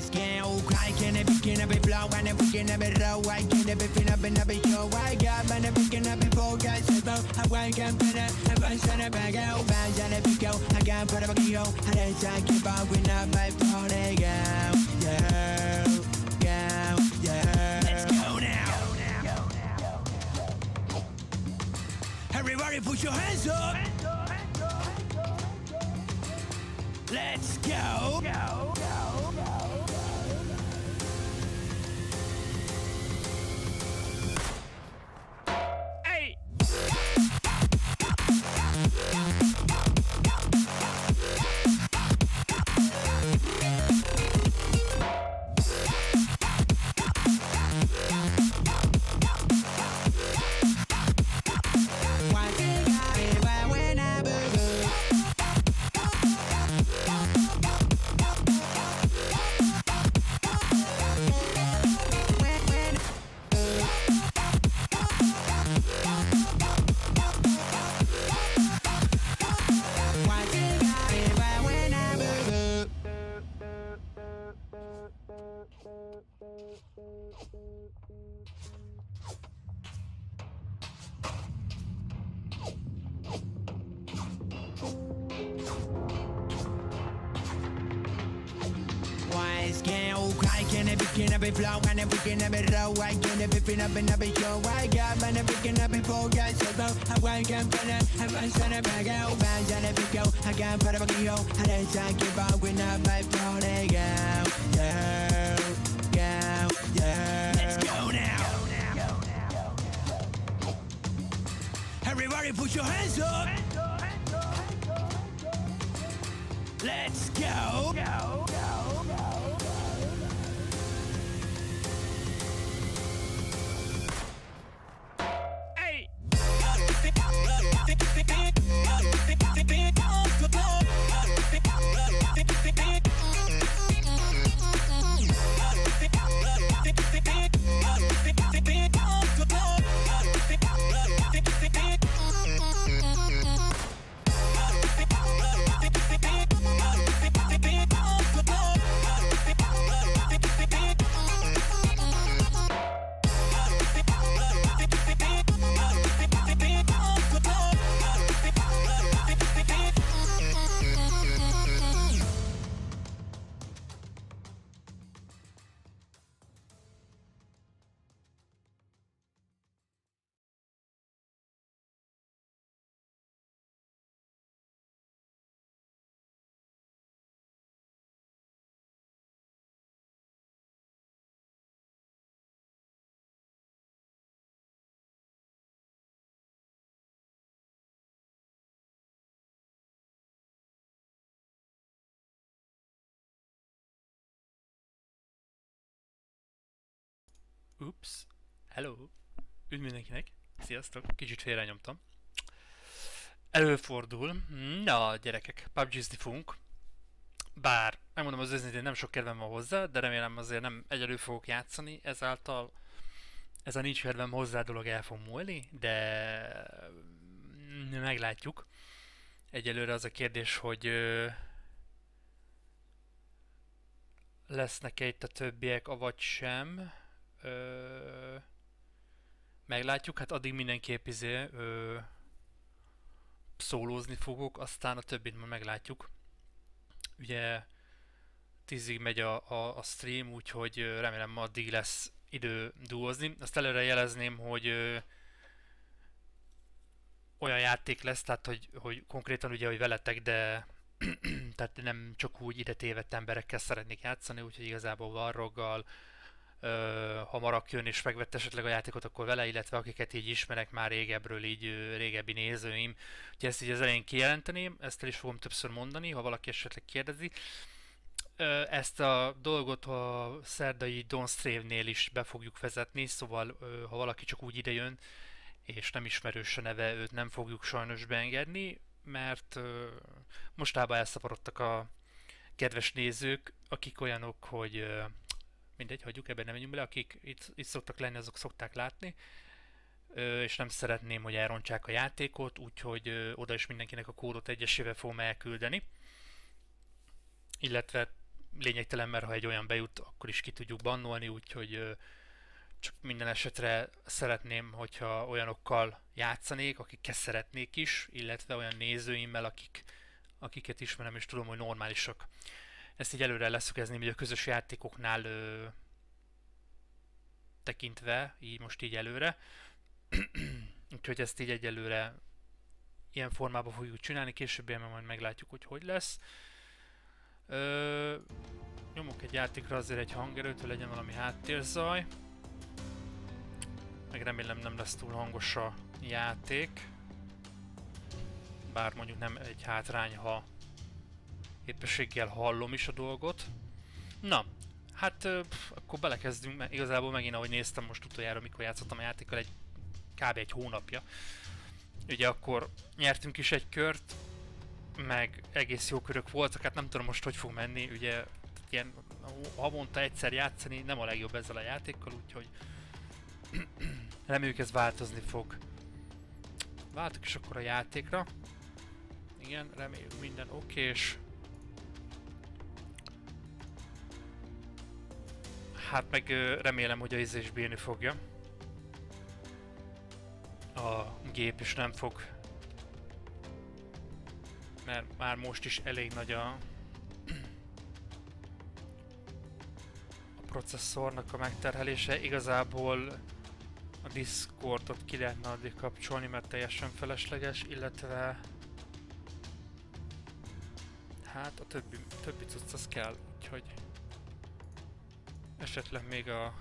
scale, cracking and picking up a flow and a picking up a row. I can't be picking up another show. I got man a picking up a four guys. I wake up in a bunch of a bag out, bands and a pico. I can't put up a key. I didn't say keep on with up my phone. Go, yeah. Let's go now. Everybody put your hands up. Let's go. Hey. Picking up a flow and a picking up a row. I can't be picking up another show. I got man a picking up a four guys. I wake up in a bunch of a bag out, bands and a pico. I can't put up a key. I didn't say keep on with up my phone. Go, yeah. Let's go now. Everybody put your hands up. Let's go. Hey. Ups, hello, üdv mindenkinek, sziasztok, kicsit félrenyomtam. Előfordul, na gyerekek, PUBG-zni fogunk. Bár, megmondom az őszintén, nem sok kedvem van hozzá, de remélem azért nem egyedül fogok játszani, ezáltal ez a nincs kedvem hozzá dolog el fog múlni, de meglátjuk. Egyelőre az a kérdés, hogy lesznek-e itt a többiek, avagy sem. Meglátjuk, hát addig mindenképp szólózni fogok, aztán a többit majd meglátjuk. Ugye 10-ig megy a stream, úgyhogy remélem addig lesz idő duózni. Azt előre jelezném, hogy olyan játék lesz, tehát hogy konkrétan ugye, hogy veletek, de tehát nem csak úgy ide tévedt emberekkel szeretnék játszani, úgyhogy igazából Varroggal, ha Marak jön és megvett esetleg a játékot, akkor vele, illetve akiket így ismerek már régebbről, így régebbi nézőim. Úgyhogy ezt így az elején kijelenteném, ezt el is fogom többször mondani, ha valaki esetleg kérdezi. Ezt a dolgot a szerdai Don't Strave-nél is be fogjuk vezetni, szóval ha valaki csak úgy ide jön, és nem ismerős a neve, őt nem fogjuk sajnos beengedni, mert mostában elszaporodtak a kedves nézők, akik olyanok, hogy mindegy, hagyjuk, ebben nem menjünk bele, akik itt szoktak lenni, azok szokták látni, és nem szeretném, hogy elrontsák a játékot, úgyhogy oda is mindenkinek a kódot egyesével fogom elküldeni. Illetve lényegtelen, mert ha egy olyan bejut, akkor is ki tudjuk bannolni, úgyhogy csak minden esetre szeretném, hogyha olyanokkal játszanék, akikkel szeretnék is, illetve olyan nézőimmel, akiket ismerem és tudom, hogy normálisak. Ezt így előre leszögezném, hogy a közös játékoknál tekintve, így most így előre. Úgyhogy ezt így egyelőre ilyen formában fogjuk csinálni, később majd meglátjuk, hogy hogy lesz. Nyomok egy játékra azért egy hangerőt, hogy legyen valami háttérzaj. Meg remélem nem lesz túl hangos a játék. Bár mondjuk nem egy hátrány, ha éppenséggel hallom is a dolgot. Na, hát akkor belekezdünk, mert igazából megint ahogy néztem most utoljára, mikor játszottam a játékkal, kb. Egy hónapja. Ugye akkor nyertünk is egy kört, meg egész jó körök voltak, hát nem tudom most hogy fog menni, ugye ilyen havonta egyszer játszani nem a legjobb ezzel a játékkal, úgyhogy reméljük ez változni fog. Váltok is akkor a játékra. Igen, reméljük minden okés. Hát meg remélem, hogy a izé is bírni fogja. A gép is nem fog, mert már most is elég nagy a processzornak a megterhelése. Igazából a Discordot ki lehetne addig kapcsolni, mert teljesen felesleges, illetve hát a többi cucc az kell, úgyhogy esetleg még a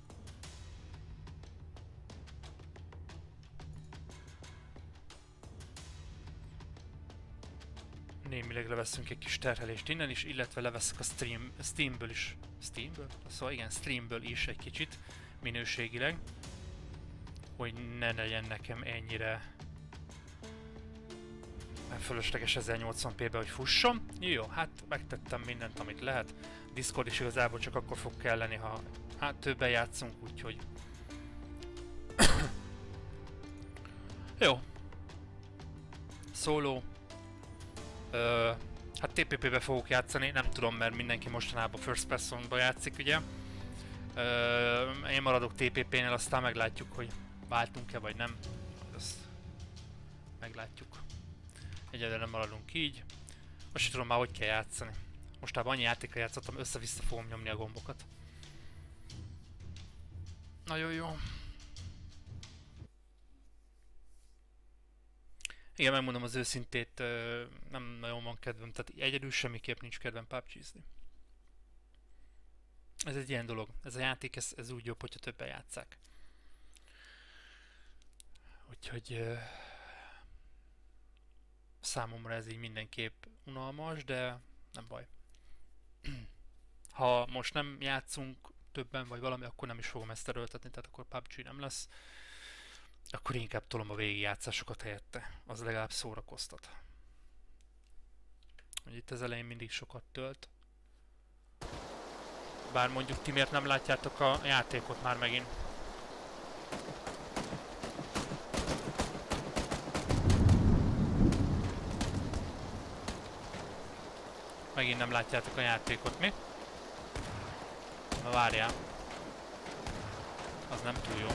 némileg leveszünk egy kis terhelést innen is, illetve leveszek a Steamből is. Steamből? Szóval igen, Streamből is egy kicsit minőségileg, hogy ne legyen nekem ennyire fölösleges 1080p-be, hogy fusson. Jó, hát megtettem mindent, amit lehet. Discord is igazából csak akkor fog kelleni, ha hát többen játszunk, úgyhogy jó. Solo. Hát TPP-be fogok játszani, nem tudom, mert mindenki mostanában First Person-ba játszik, ugye. Én maradok TPP-nél, aztán meglátjuk, hogy váltunk-e vagy nem. Ezt meglátjuk. Egyelőre nem maradunk így. Most sem tudom már, hogy kell játszani. Mostában annyi játékra játszottam, össze-vissza fogom nyomni a gombokat. Nagyon jó. Igen, megmondom az őszintét, nem nagyon van kedvem, tehát egyedül semmiképp nincs kedvem PUBG-zni. Ez egy ilyen dolog. Ez a játék, ez úgy jobb, hogyha többen játsszák. Úgyhogy számomra ez így mindenképp unalmas, de nem baj. Ha most nem játszunk többen vagy valami, akkor nem is fogom ezt erőltetni, tehát akkor PUBG nem lesz. Akkor inkább tolom a végigjátszásokat helyette. Az legalább szórakoztat. Itt az elején mindig sokat tölt. Bár mondjuk ti miért nem látjátok a játékot már megint? Megint nem látjátok a játékot, mi? Na várjál. Az nem túl jó.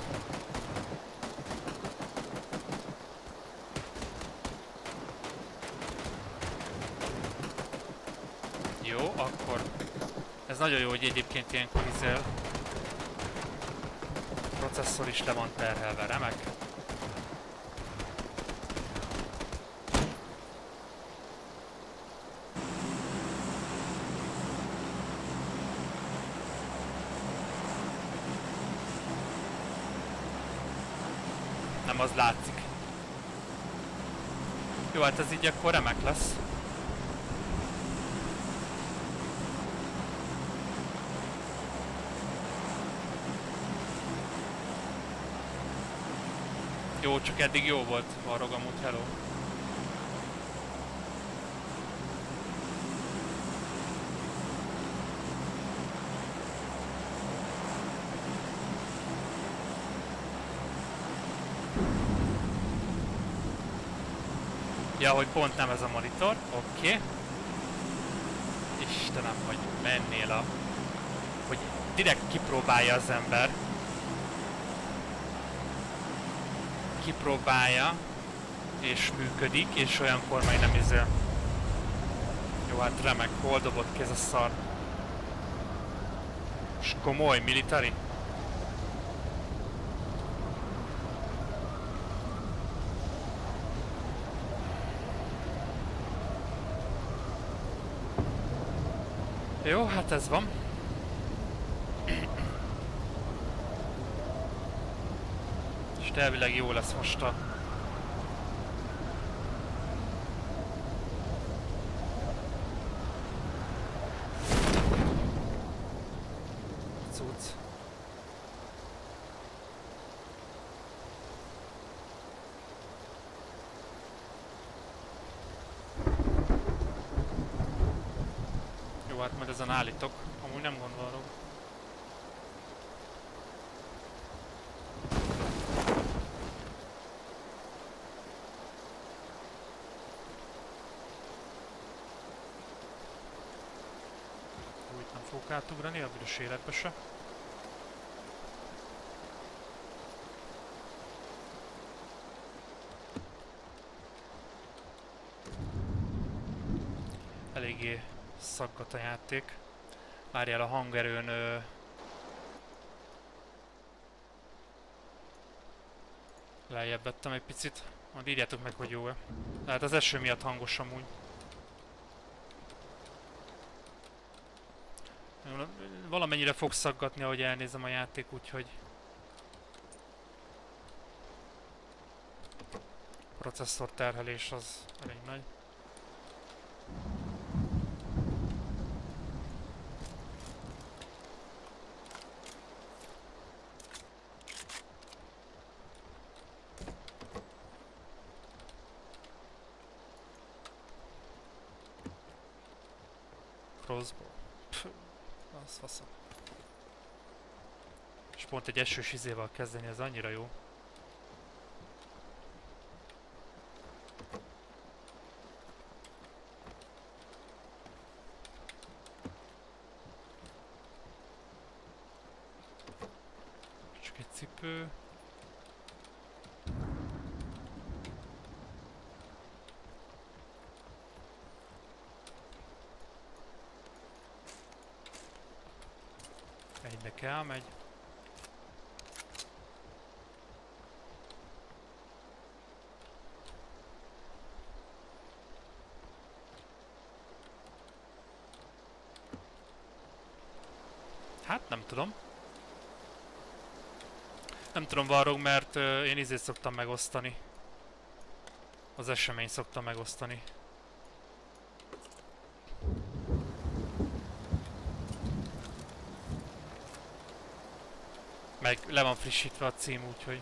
Jó, akkor ez nagyon jó, hogy egyébként ilyenkor izél. A processzor is le van terhelve, remek. Nem, az látszik. Jó, hát ez így akkor remek lesz. Jó, csak eddig jó volt, Varrog amúgy, hello. Ja, hogy pont nem ez a monitor, oké. Istenem, hogy mennél a... hogy direkt kipróbálja az ember. Kipróbálja, és működik, és olyankor majd nem izél. Jó, hát remek, hol dobott ki ez a szar? És komoly, military? Jó, hát ez van. És elvileg jó lesz most a... cucc. Jó, hát majd ezen állítok. Amúgy nem gondolom. Úgy nem fogok átugrani a büdös életbe se. Eléggé szaggat a játék. Várjál, a hangerőn... lejjebb vettem egy picit. Majd írjátok meg, hogy jó-e. Tehát az eső miatt hangos amúgy. Valamennyire fog szaggatni, ahogy elnézem a játék, úgyhogy... processzor terhelés az elég nagy. Crossbow. Pff, az faszom. És pont egy esős izével kezdeni, ez annyira jó. Csak egy cipő. Egynek elmegy. Hát nem tudom. Nem tudom, Varrog, mert én izét szoktam megosztani. Az eseményt szoktam megosztani. Meg le van frissítve a cím, úgyhogy...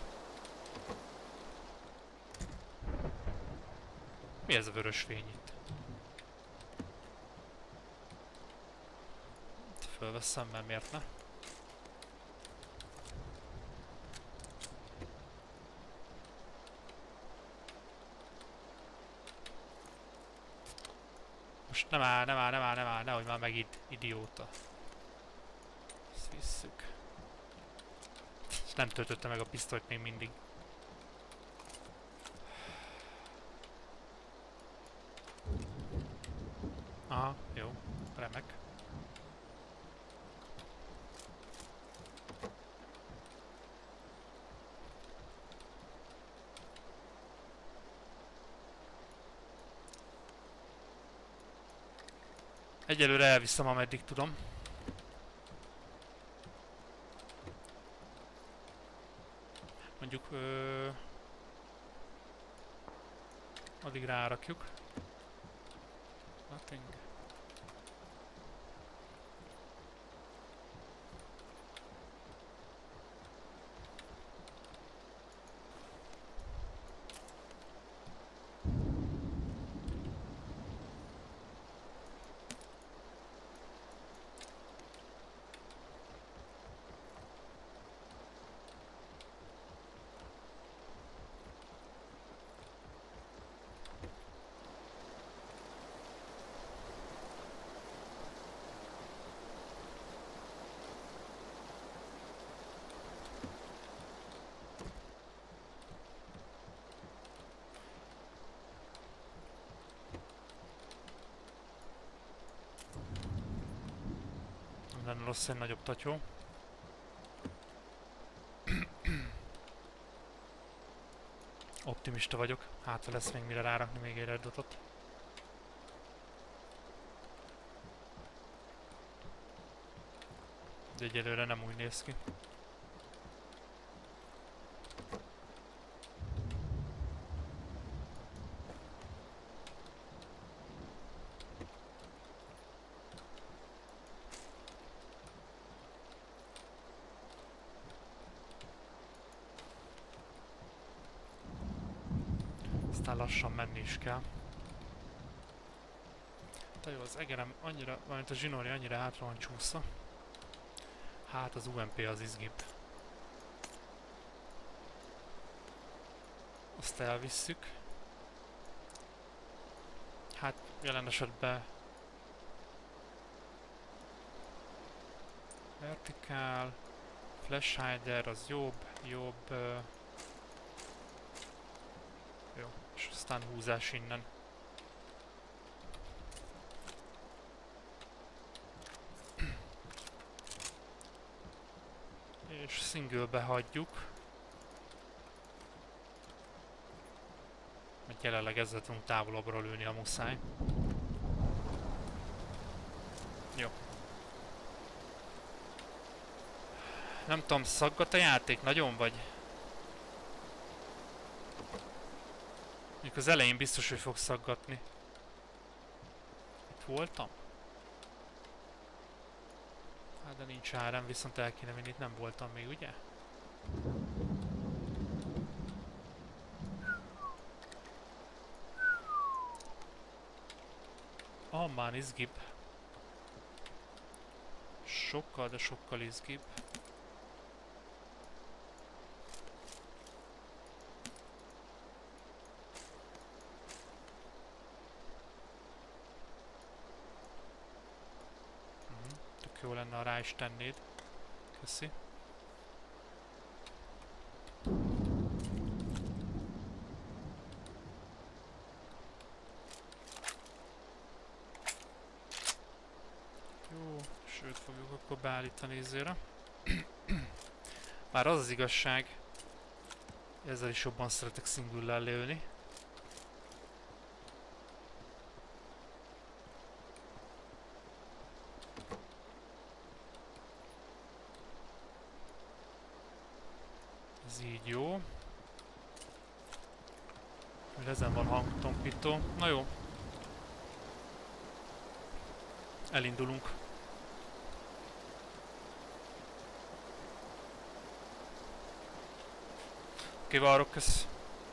Mi ez a vörös fény itt? Fölveszem, mert miért ne? Most nem áll, nehogy már meg idióta. Ezt visszük. És nem töltötte meg a pisztolyt még mindig. Aha, jó, remek. Egyelőre elviszem, ameddig tudom. Mondjuk addig rárakjuk. Nothing. lenne rossz egy nagyobb tatyó. Optimista vagyok. Hát, ha lesz még mire rárakni még egy reddotot. De egyelőre nem úgy néz ki. Aztán lassan menni is kell. De jó, az egerem annyira, valamint a zsinóri annyira hátra van csúszva. Hát az UMP az izgibb. Azt elvisszük. Hát jelen esetben vertikál, flash hider az jobb. Jó, és aztán húzás innen. És single-be hagyjuk. Mert jelenleg ezzel tudunk távolabbra lőni, a muszáj. Jó. Nem tudom, szaggat a játék nagyon, vagy? Mondjuk az elején biztos, hogy fog szaggatni. Itt voltam? Hát de nincs áram, viszont el kéne vinni, itt nem voltam még, ugye? Ah, már izgibb. Sokkal, de sokkal izgibb. Jó lenne, ha rá is tennéd. Köszi. Jó, sőt fogjuk akkor beállítani izére. Már az az igazság, ezzel is jobban szeretek single-lel lőni. Ez így jó. Ezen van hangtompító. Na jó. Elindulunk. Oké, várok, kösz.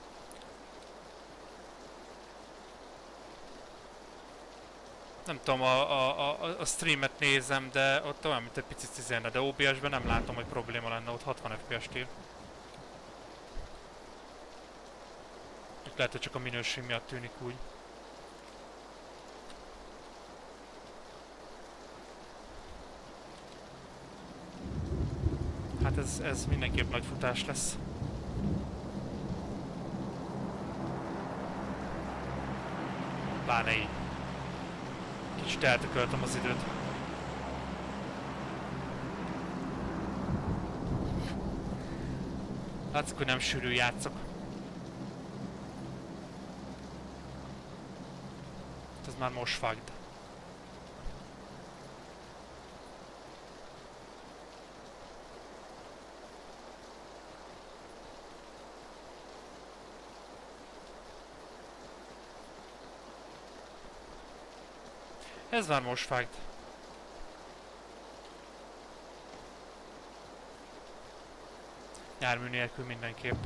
Nem tudom, a streamet nézem, de ott olyan, mint egy picit izélne, de OBS-ben nem látom, hogy probléma lenne, ott 60 FPS-t ír. Lehet, hogy csak a minőség miatt tűnik úgy. Hát ez mindenképp nagy futás lesz. Pláne így. Kicsit eltököltem az időt. Látszik, hogy nem sűrű játszok. Ez már most fagd. Ez már most fagd. Jármű nélkül mindenképp.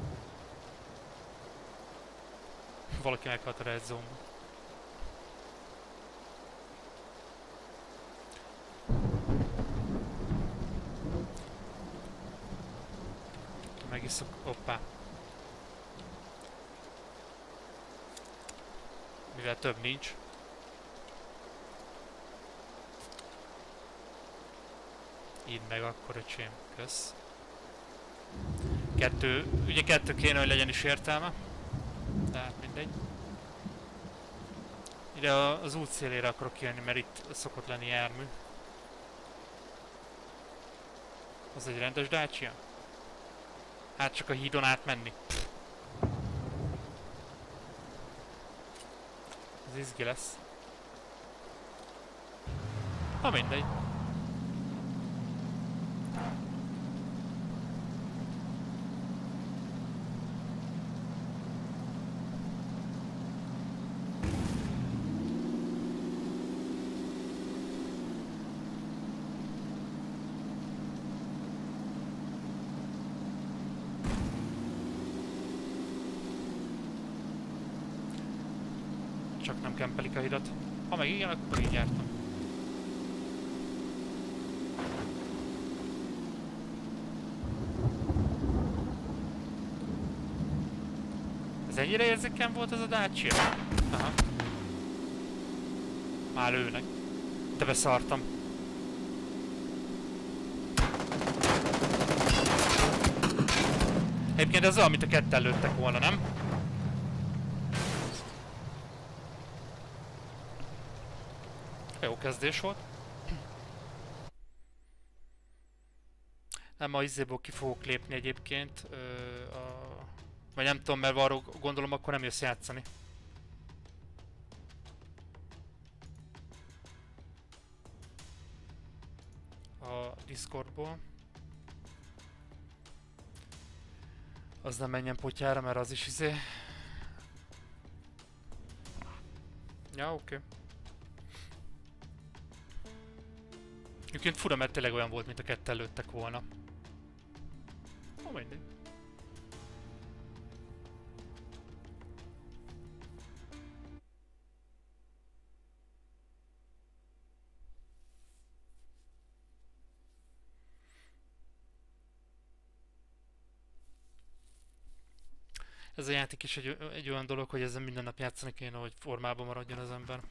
Valaki meghalt a red zone-ba. Megiszok, hoppá. Mivel több nincs. Így meg akkor, öcsém, kösz. Ugye kettő kéne, hogy legyen is értelme. De hát mindegy. Ide az út szélére akarok jönni, mert itt szokott lenni jármű. Az egy rendes Dacia? Hát csak a hídon átmenni. Ez izgi lesz. Ha mindegy. Csak nem kempelik a hidat. Ha meg igen, akkor így jártam. Ez ennyire érzékeny volt ez a Dacia? Aha. Már lőnek. De beszartam. Egyébként ez olyan, mint a ketten lőttek volna, nem? Jó kezdés volt. Nem, a izzéból ki fogok lépni egyébként. Vagy nem tudom, mert arról gondolom, akkor nem jössz játszani. A Discordból. Az nem menjen potyára, mert az is izé. Ja, oké. Egyébként fura, mert tényleg olyan volt, mint a ketten lőttek volna. Ó, mindegy. Ez a játék is egy olyan dolog, hogy ezzel minden nap játszani kéne, hogy formában maradjon az ember.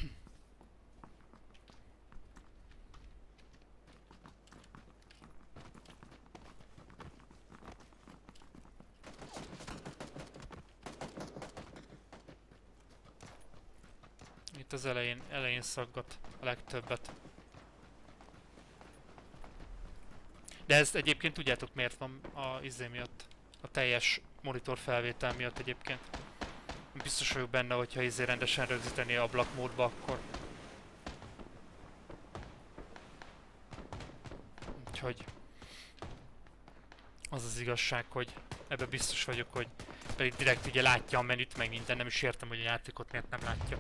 Itt az elején szaggat a legtöbbet. De ez egyébként tudjátok miért van a izé miatt? A teljes monitor felvétel miatt egyébként. Biztos vagyok benne, hogyha izé rendesen rögzíteni ablakmódba, akkor... Úgyhogy... Az az igazság, hogy ebben biztos vagyok, hogy pedig direkt ugye látja a menüt, meg minden, nem is értem, hogy a játékot miért nem látja.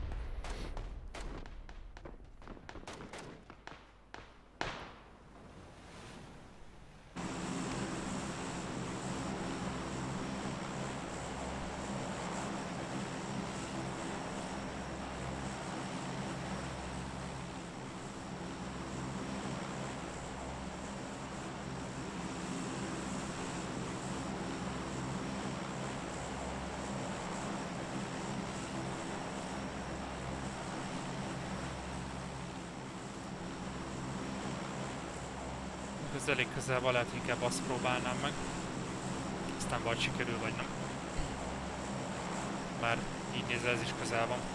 Ez elég közel van, lehet inkább azt próbálnám meg. Aztán vagy sikerül, vagy nem. Már így nézve ez is közel van.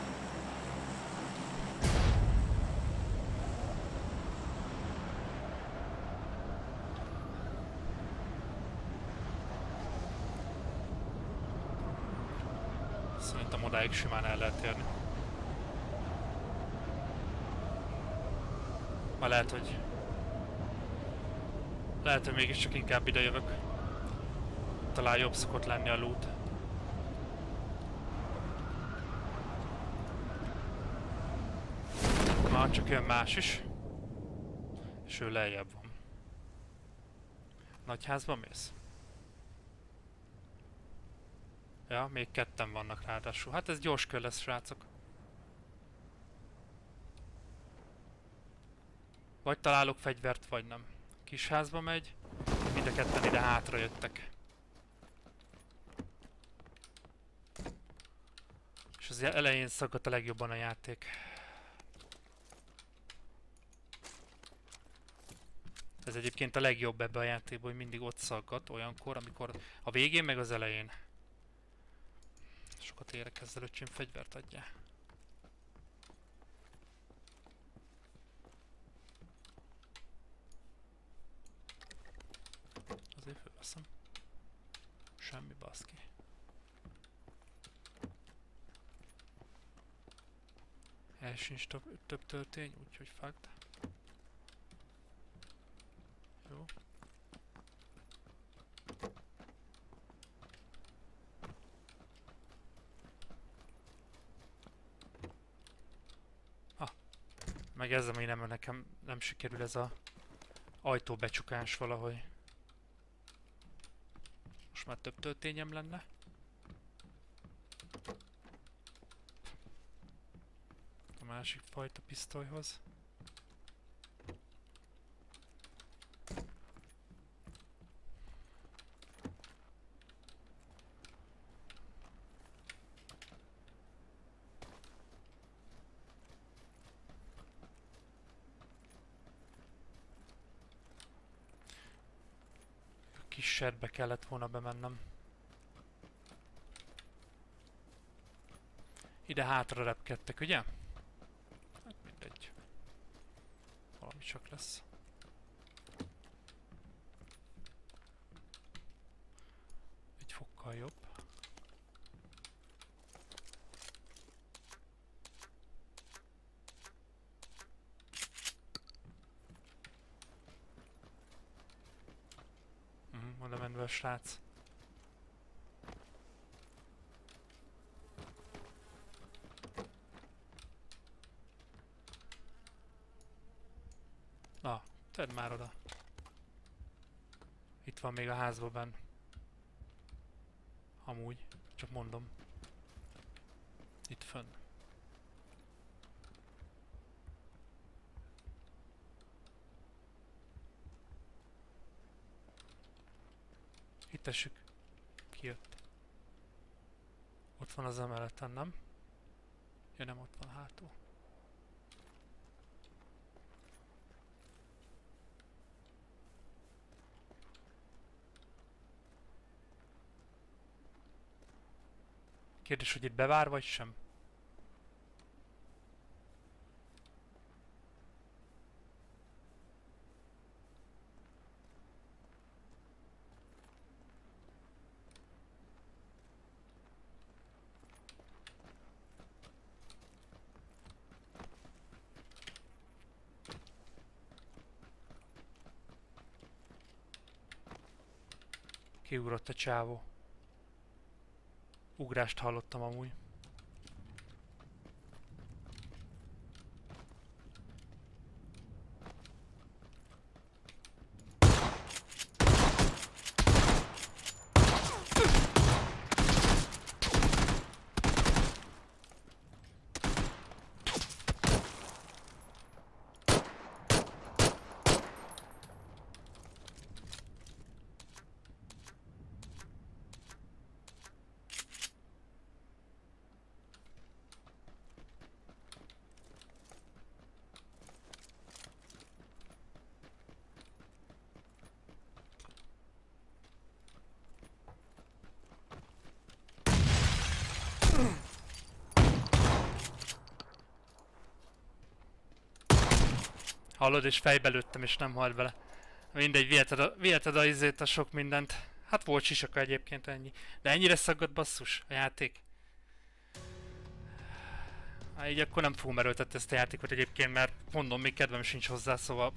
Szerintem odáig simán el lehet érni. Már lehet, hogy mégiscsak inkább ide jövök. Talán jobb szokott lenni a loot. Már csak jön más is. És ő lejjebb van. Nagyházban mész? Ja, még ketten vannak ráadásul. Hát ez gyors kör lesz, srácok. Vagy találok fegyvert, vagy nem. Kisházba megy, mind a ketten ide hátra jöttek. És az elején szaggat a legjobban a játék. Ez egyébként a legjobb ebbe a játékban, hogy mindig ott szaggat olyankor, amikor a végén meg az elején. Sokat érek ezzel, öcsém, fegyvert adjál. El sincs több töltény, úgyhogy fakt. Jó. Meg ez, ami nekem nem sikerül, ez a ajtóbecsukás valahogy. Most már több töltényem lenne. A másik fajta pisztolyhoz. Kis sertbe kellett volna bemennem. Ide hátra repkedtek, ugye? Hát mindegy. Valami csak lesz. Egy fokkal jobb. Oda menve a srác. Na, tedd már oda. Itt van még a házban benn. Amúgy, csak mondom. Itt fönn. Hittessük. Kijött. Ott van az emeleten, nem? Ja, nem, ott van hátul. Kérdés, hogy itt bevár vagy sem? Kiugrott a csávó. Ugrást hallottam amúgy. Hallod, és fejbe lőttem, és nem halt bele. Mindegy, viheted a izét, a sok mindent. Hát volt sisaka egyébként, ennyi. De ennyire szaggat basszus a játék. Hát így akkor nem fogom erőltetni ezt a játékot egyébként, mert mondom, még kedvem sincs hozzá, szóval...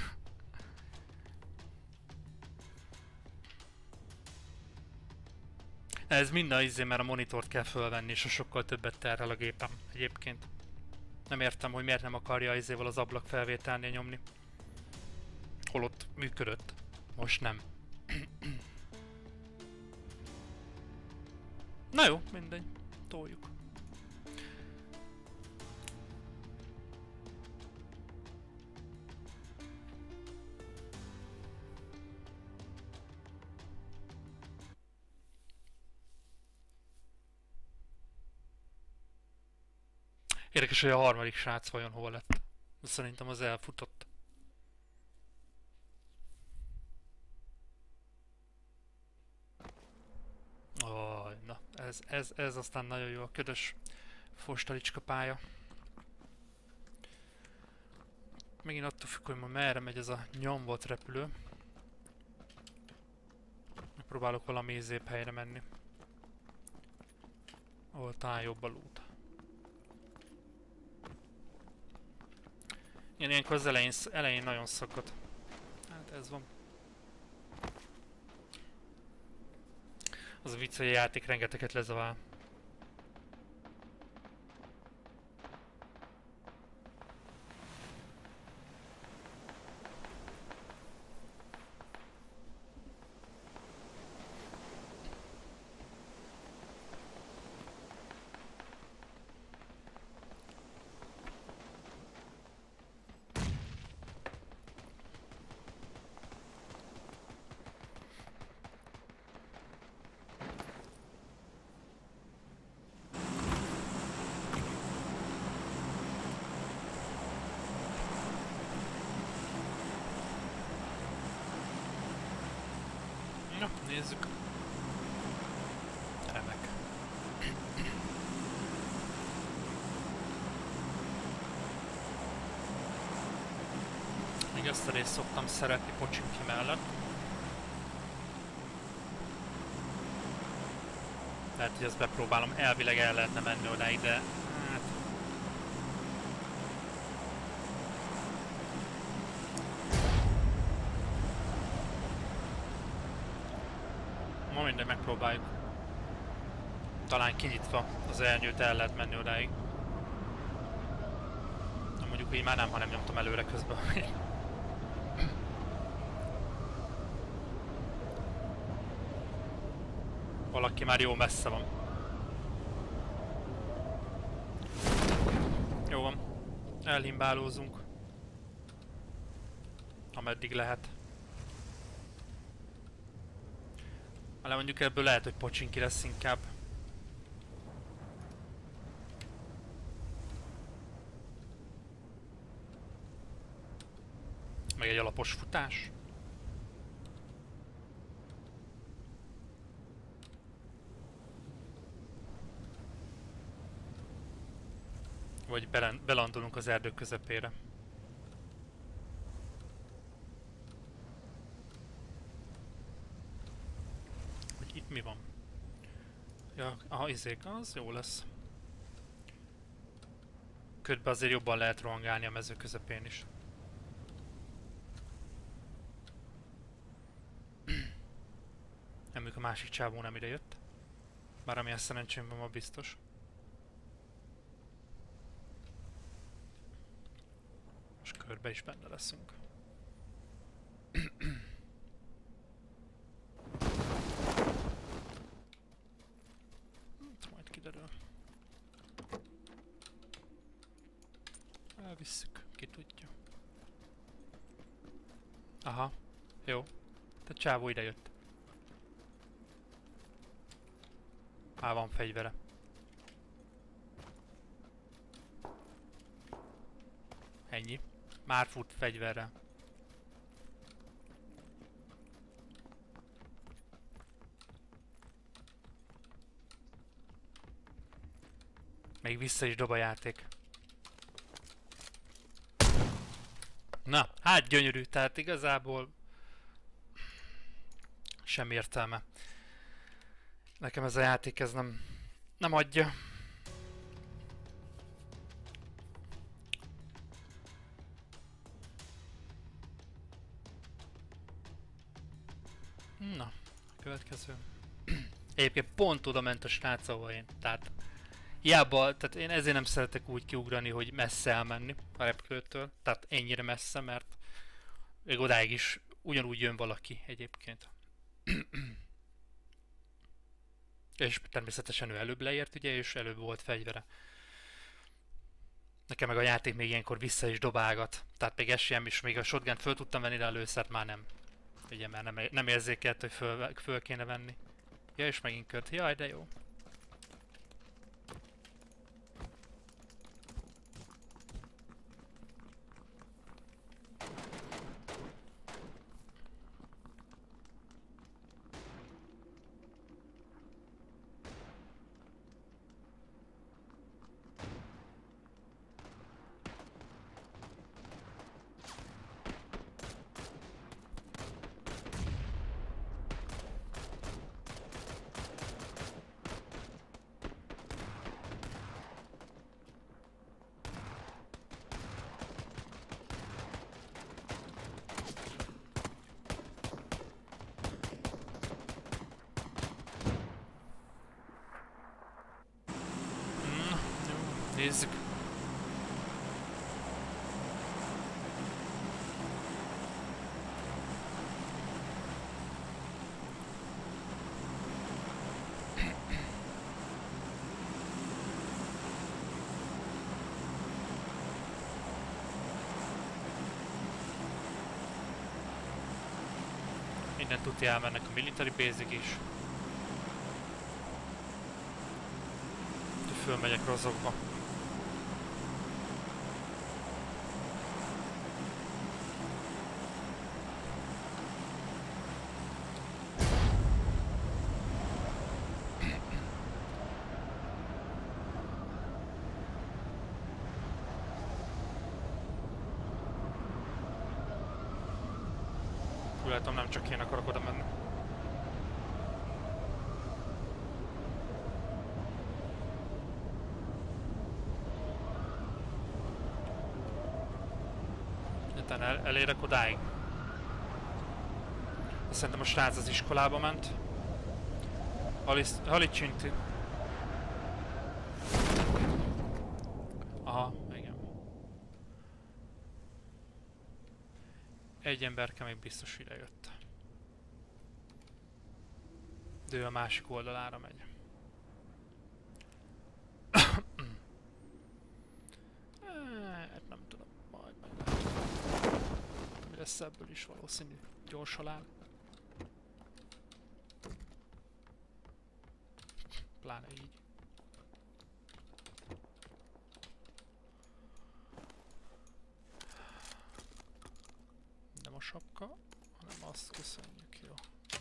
Ez minden izé, mert a monitort kell fölvenni, és a sokkal többet terhel a gépem egyébként. Nem értem, hogy miért nem akarja izéval az ablak felvételnél nyomni. Holott működött. Most nem. Na jó, mindegy. Toljuk. Érdekes, hogy a harmadik srác vajon hol lett. Szerintem az elfutott. Oh, na, ez aztán nagyon jó, a ködös fostalicska pálya. Megint attól függ, hogy ma merre megy ez a nyomvott repülő. Megpróbálok valami ízébb helyre menni. Ahol talán jobb a loot. Én ilyenkor az elején nagyon szokott. Hát ez van. Az a vicc, hogy a játék rengeteget lezavál. Na, nézzük. Remek. Még ezt a részt szoktam szeretni Pocsinki mellett. Lehet, hogy ezt bepróbálom. Elvileg el lehetne menni odáig, de hát... Ma mindegy, megpróbáljuk. Talán kinyitva az ernyőt el lehet menni odáig. Na mondjuk így már nem, ha nem nyomtam előre közben. Valaki már jó messze van. Jó van. Elhimbálózunk. Ameddig lehet. Már mondjuk ebből lehet, hogy Pocsinki lesz inkább. Meg egy alapos futás. Vagy belandolunk az erdő közepére. Hogy itt mi van? Ja, aha, izék, az jó lesz. Ködbe azért jobban lehet rohangálni a mező közepén is. Emlék a másik csávó nem ide jött. Bár amilyen szerencsém van ma biztos. Most körbe is benne leszünk. Majd kiderül. Elvisszük, ki tudja. Aha, jó. Tehát csávó ide jött. Már van fegyvere. Ennyi. Már fut fegyverrel. Még vissza is dob a játék. Na, hát gyönyörű, tehát igazából sem értelme. Nekem ez a játék ez nem adja. Na, a következő. Egyébként pont oda ment a srác, ahol én. Tehát hiába, tehát én ezért nem szeretek úgy kiugrani, hogy messze elmenni a repülőtől. Tehát ennyire messze, mert még odáig is ugyanúgy jön valaki egyébként. És természetesen ő előbb leért, ugye, és előbb volt fegyvere. Nekem meg a játék még ilyenkor vissza is dobálgat. Tehát még SM is, még a shotgun föl tudtam venni, de a lőszert már nem. Ugye, mert nem érzékelt, hogy föl kéne venni. Ja, és megint kört. Jaj, de jó. Nézzük. Innen tudja elmennek a military base-ig is. Fölmegyek Rozokba. Úgy látom, nem csak én akarok oda menni. Elérek odáig. Szerintem a srác az iskolába ment. Halicsinti. Aha, igen. Egy emberke még biztos ide jött. De ő a másik oldalára megy. Hát nem tudom, majd meglátjuk. Mi lesz ebből is valószínű gyors halál. Pláne így. Nem a sapka, hanem azt köszönjük, jó.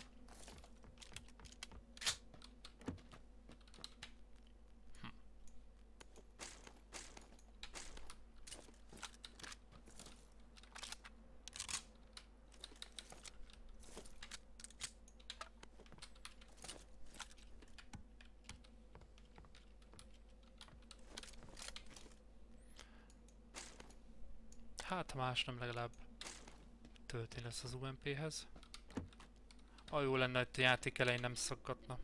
Hát ha más nem, legalább töltény lesz az UMP-hez. Ha jó lenne, hogy a játék elején nem szaggatna.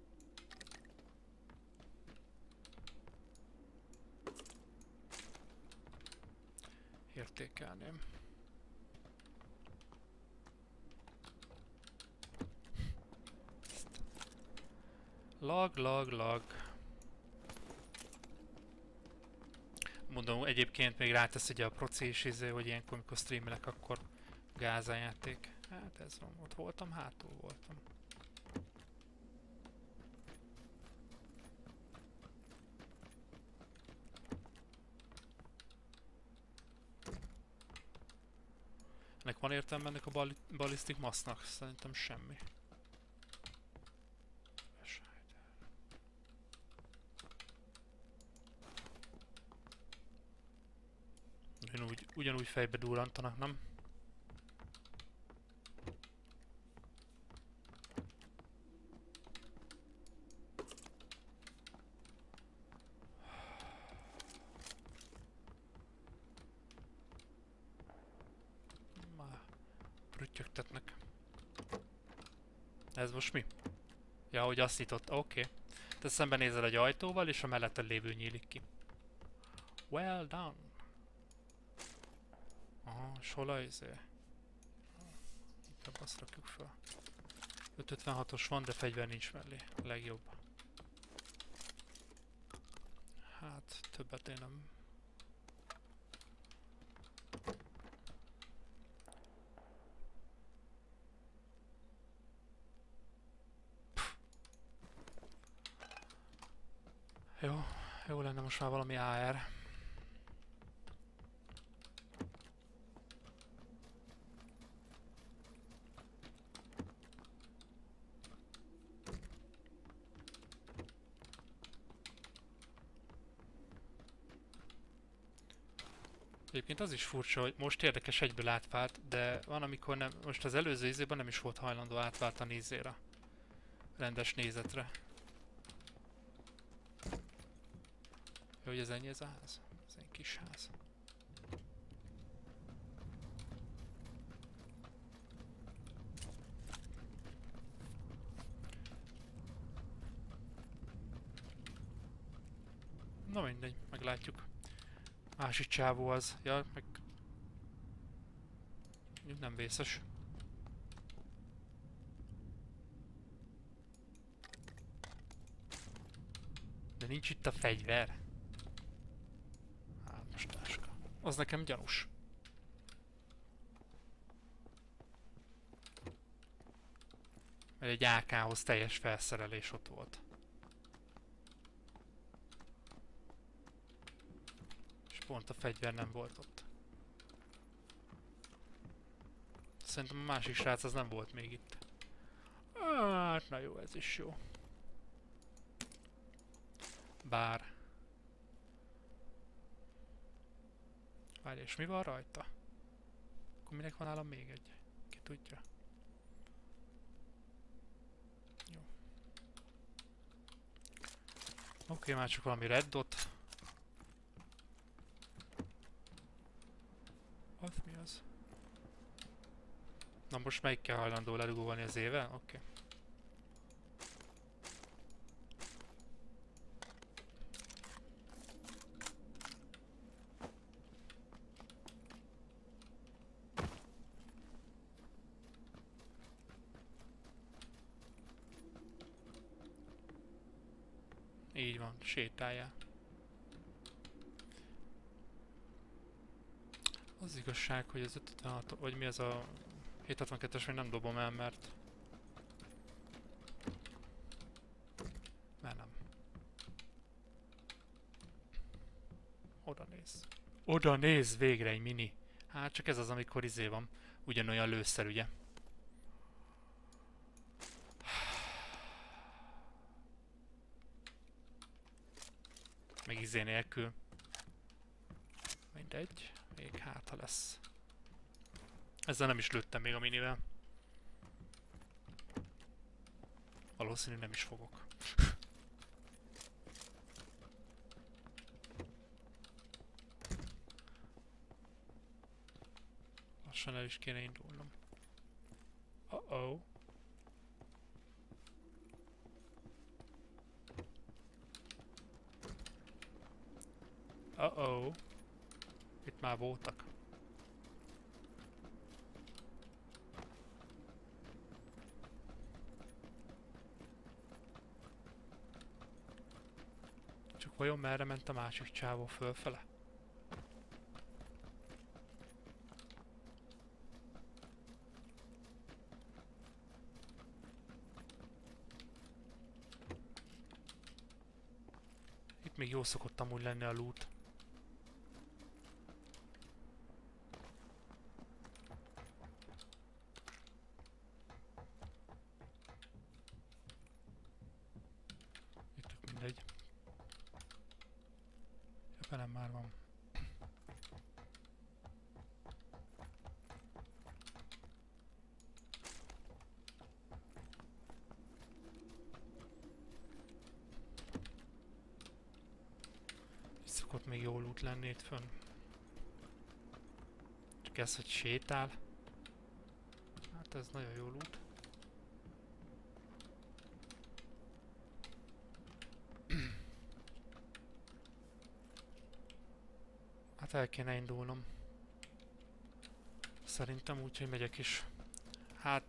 Értékelném. Lag. Mondom, egyébként még rátesz ugye a proci is, hogy ilyenkor, amikor streamelek, akkor gáz a játék. Hát ez van, ott voltam, hátul voltam. Ennek van értelme ennek a ballisztik masznak? Szerintem semmi. Ugyanúgy fejbe durrantanak, nem? Már prüttyögtetnek. Ez most mi? Ja, hogy azt nyitott, oké. Te szembenézel egy ajtóval, és a melletted lévő nyílik ki. Well done! Aha, és hol a izé? Inkább azt rakjuk fel. 556-os van, de fegyver nincs mellé. Legjobb. Hát, többet én nem... Jó lenne most már valami AR. Egyébként az is furcsa, hogy most érdekes egyből átvált, de van amikor nem, most az előző izében nem is volt hajlandó átváltani izére. Rendes nézetre. Jó, hogy ez ennyi ez a ház? Ez egy kis ház. Na mindegy, meglátjuk. Másik csávó az. Ja, meg... nem vészes. De nincs itt a fegyver. Hát most táska. Az nekem gyanús. Mert egy AK-hoz teljes felszerelés ott volt. És pont a fegyver nem volt ott. Szerintem a másik srác az nem volt még itt. Hát, na jó, ez is jó. Bár... Várj, és mi van rajta? Akkor minek van nálam még egy? Ki tudja? Jó. Oké, már csak valami red dot. Az mi az? Na most melyikkel hajlandó lerugolni az éve? Oké. Így van, sétáljál. Az igazság, hogy az 556, vagy mi az a 762-es, még nem dobom el, mert nem. Oda néz. Oda néz, végre egy mini. Hát csak ez az, amikor izé van. Ugyanolyan lőszer, ugye? Még izé nélkül. Mindegy. Még háta lesz. Ezzel nem is lőttem még a minivel. Valószínű nem is fogok. Lassan el is kéne indulnom. Uh-oh. Uh-oh. Itt már voltak. Csak vajon merre ment a másik csávó fölfele? Itt még jó szokott amúgy lenni a loot. Mindegy. Velem már van. Itt szokott még jó loot lenni itt fönn. Csak ez, hogy sétál. Hát ez nagyon jó loot. Hát el kéne indulnom. Szerintem úgy, hogy megyek is. Hát...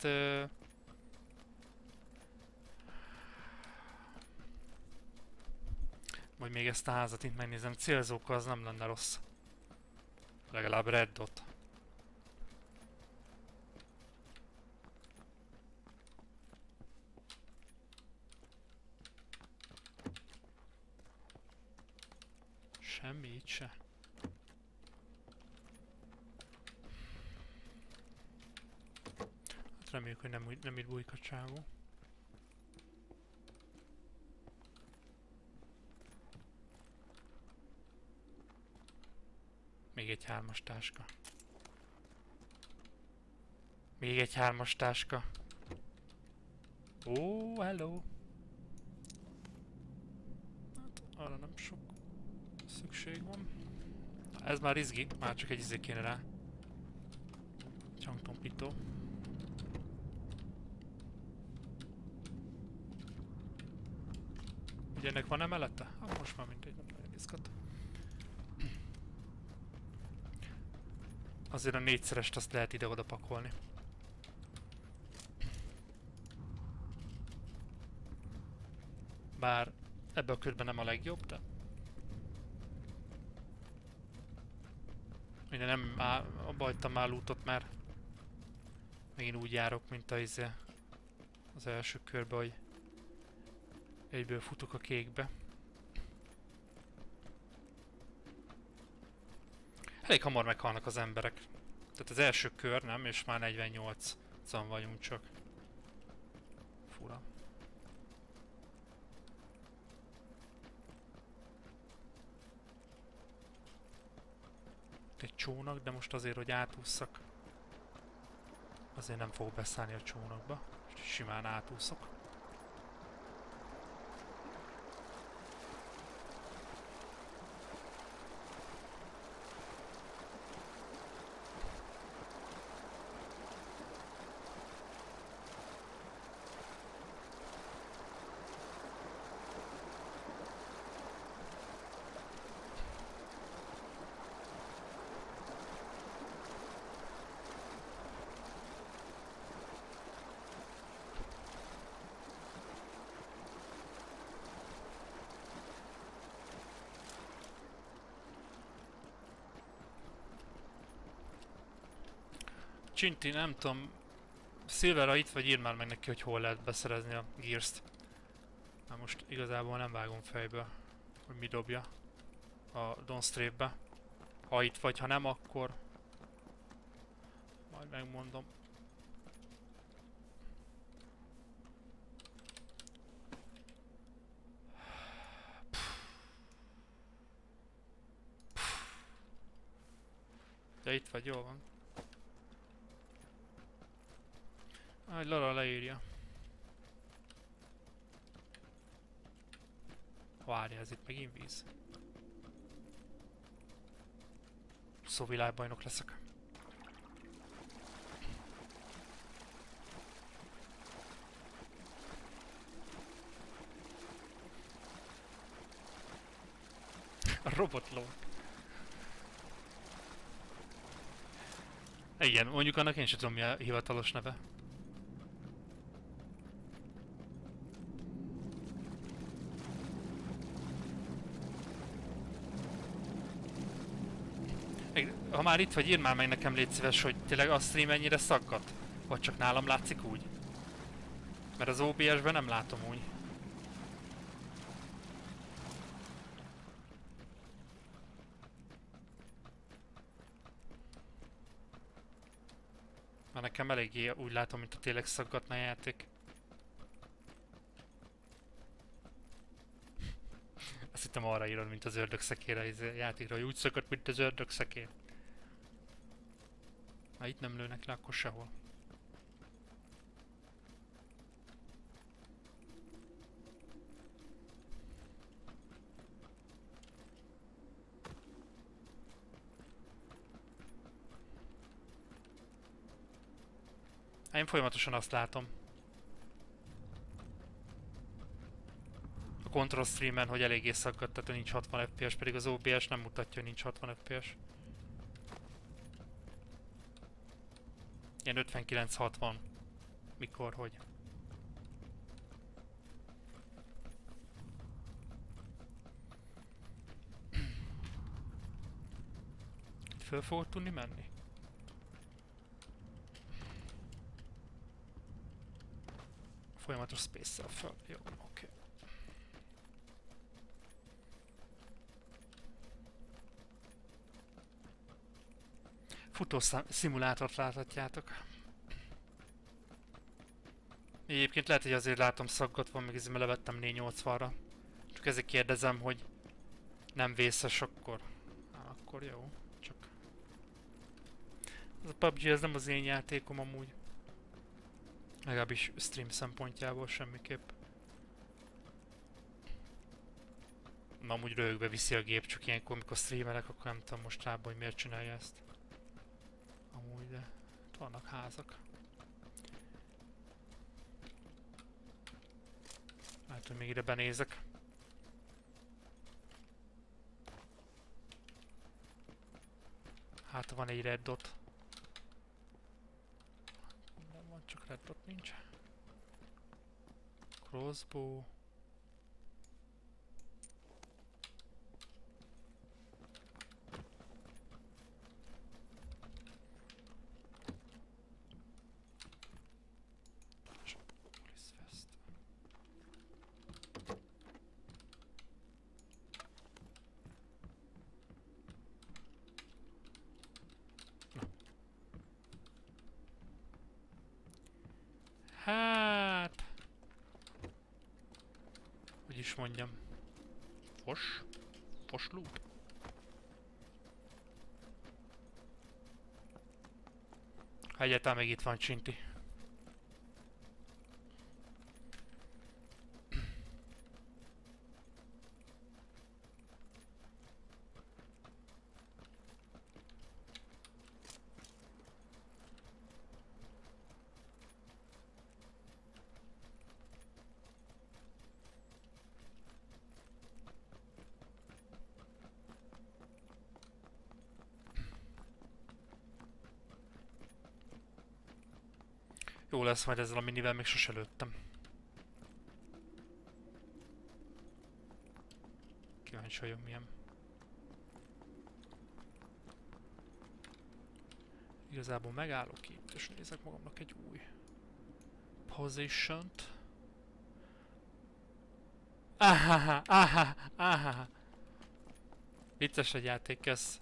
majd még ezt a házat itt megnézem. Célzókkal az nem lenne rossz. Legalább red dot. Semmi itt se. Hát reméljük, hogy nem itt bújik a csávó. Még egy 3-as táska. Még egy 3-as táska. Ó, hello! Hát arra nem sok szükség van. Ez már izgi, már csak egy izé kéne rá. Csangtompító. Ugye ennek van emelete? Hát most már mindegy, nem nagyon izgat. Azért a 4-szerest azt lehet ide-oda pakolni. Bár ebben a körben nem a legjobb, de... Én nem abba hagytam már lootot, mert megint úgy járok, mint az első körbe, hogy egyből futok a kékbe. Elég hamar meghalnak az emberek. Tehát az első kör nem, és már 48-an vagyunk csak. Fura. Egy csónak, de most azért, hogy átússzak, azért nem fogok beszállni a csónakba. Simán átúszok. Csinti, nem tudom, Silver, ha itt vagy, írd már meg neki, hogy hol lehet beszerezni a Gears-t. Már most igazából nem vágom fejbe, hogy mi dobja a Dawnstrape-be. Ha itt vagy, ha nem, akkor majd megmondom. De itt vagy, jól van. Aj, Lara leírja. Várja, ez itt megint víz. Világbajnok leszek. A robotló. Igen, mondjuk annak én sem tudom, mi a hivatalos neve. Ha már itt vagy, írd már meg nekem, légy szíves, hogy tényleg a stream ennyire szaggat? Vagy csak nálam látszik úgy? Mert az OBS-ben nem látom úgy. Mert nekem eléggé úgy látom, mint a tényleg szaggatna a játék. Azt hittem arra írod, mint az ördögszekére, ez a játékra, hogy úgy szakadt, mint az ördögszekér. Ha itt nem lőnek le, akkor sehol. Én folyamatosan azt látom. A Control Streamen, hogy eléggé szaggat, tehát nincs 60 FPS, pedig az OBS nem mutatja, hogy nincs 60 FPS. Ilyen 59-60. Mikor, hogy. Föl fogod tudni menni? Folyamatos space-szel föl. Jó, oké. Futó szimulátort láthatjátok. Egyébként lehet, hogy azért látom szaggatva, meg ezért levettem 480-ra. Csak ezért kérdezem, hogy nem vészes akkor. Akkor jó, csak... Ez a PUBG, ez nem az én játékom amúgy. Legalábbis stream szempontjából semmiképp. Na, amúgy röhögbe viszi a gép, csak ilyenkor, amikor streamelek, akkor nem tudom mostában, hogy miért csinálja ezt. Amúgy, de itt vannak házak. Lehet, hogy még ide benézek. Hát van egy red dot. Nem van, csak red dot nincs. Crossbow. Police vest. Hát... Hogy is mondjam. Fos? Fos loot? Ha egyáltalán még itt van Csinti. Jó lesz majd ezzel a minivel, még sose lőttem. Kíváncsi vagyok milyen. Igazából megállok itt, és nézek magamnak egy új position-t. Áháhá. Vicces egy játék ez.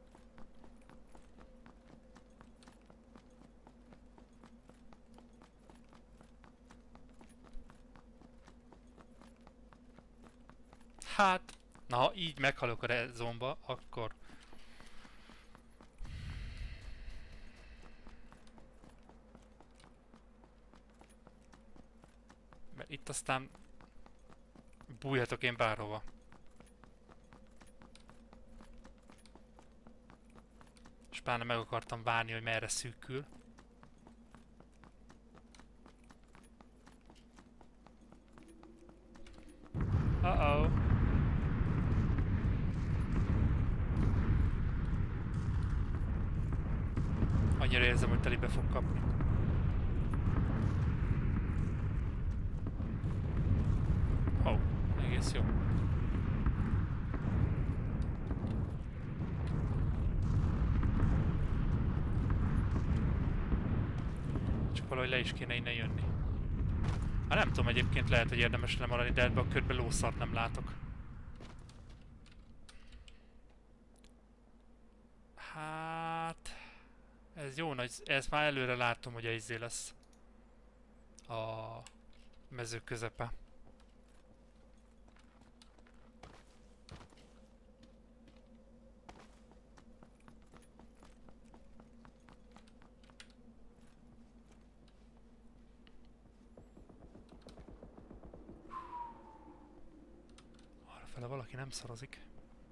Hát, na ha így meghalok a red zone-ba, akkor... Mert itt aztán... bújhatok én bárhova. És pláne meg akartam várni, hogy merre szűkül. Uh-oh. Annyira érzem, hogy telibe fog kapni. Oh, egész jó. Csak valahogy le is kéne innen jönni. Hát nem tudom, egyébként lehet, hogy érdemes lemaradni, de ebbe a körbe lószart nem látok. Hát... Ez jó nagy, ezt már előre látom, hogy izé lesz a mező közepe. Arrafele valaki nem szarozik.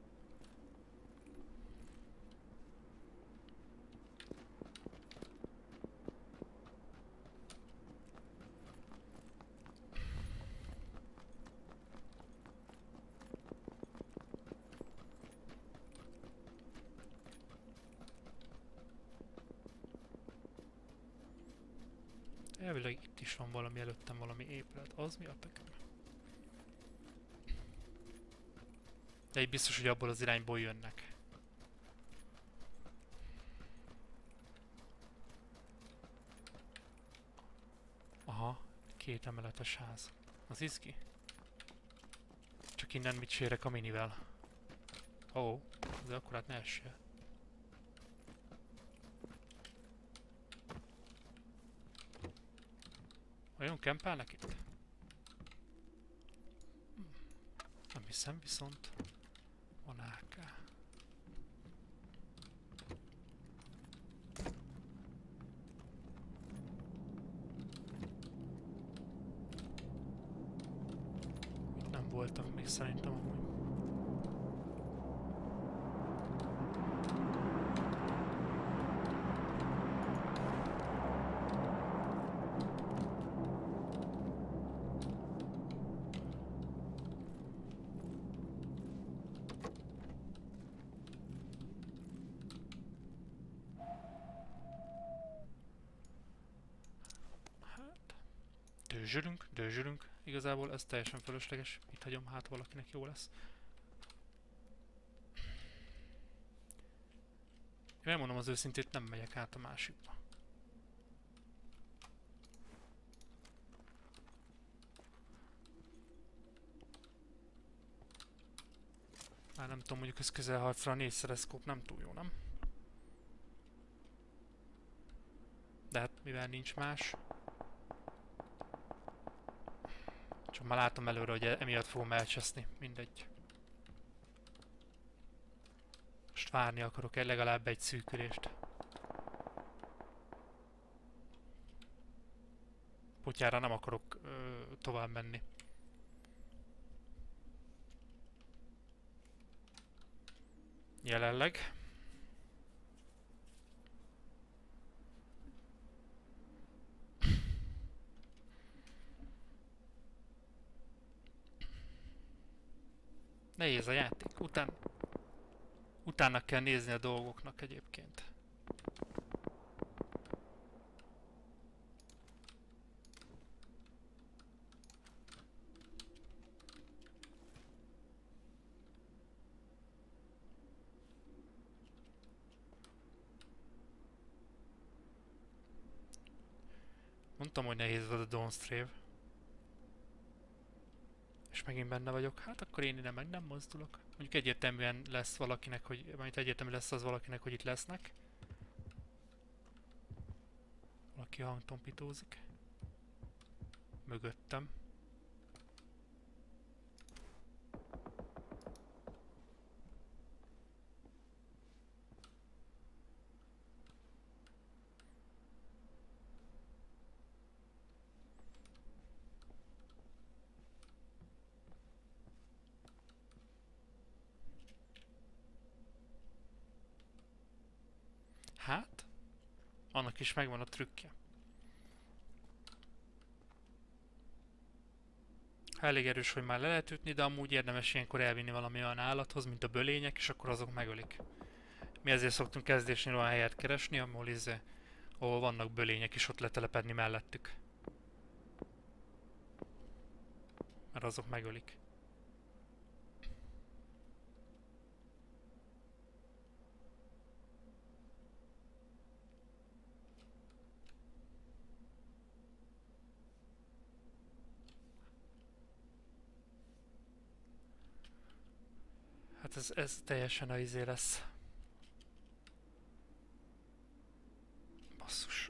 Elvileg itt is van valami előttem, valami épület. Az mi a tököm? De így biztos, hogy abból az irányból jönnek. Aha, 2 emeletes ház. Az izgi? Csak innen mit sérek a minivel? Ó, de akkor hát ne essél. Vajon kempelnek itt? Nem hiszem, viszont van AK. Itt nem voltam még szerintem amúgy. Dőzsülünk. Igazából ez teljesen fölösleges. Itt hagyom, hát valakinek jó lesz. Én elmondom az őszintét, nem megyek át a másikba. Már nem tudom, mondjuk ez közelharcra a 4-szeres szkóp nem túl jó, nem? De hát mivel nincs más. Csak már látom előre, hogy emiatt fogom elcseszni. Mindegy. Most várni akarok legalább egy szűkülést. Potyára nem akarok tovább menni. Jelenleg. Nehéz a játék. Utána kell nézni a dolgoknak egyébként. Mondtam, hogy nehéz volt a Dawnstave. És megint benne vagyok. Hát akkor én innen meg nem mozdulok. Mondjuk egyértelműen lesz valakinek, hogy... Majd egyértelmű lesz az valakinek, hogy itt lesznek. Valaki hangtompítózik. Mögöttem. Hát, annak is megvan a trükkje. Elég erős, hogy már le lehet ütni, de amúgy érdemes ilyenkor elvinni valami olyan állathoz, mint a bölények, és akkor azok megölik. Mi ezért szoktunk kezdésnél olyan helyet keresni, ahol vannak bölények, és ott letelepedni mellettük. Mert azok megölik. Hát ez teljesen a izé lesz. Basszus.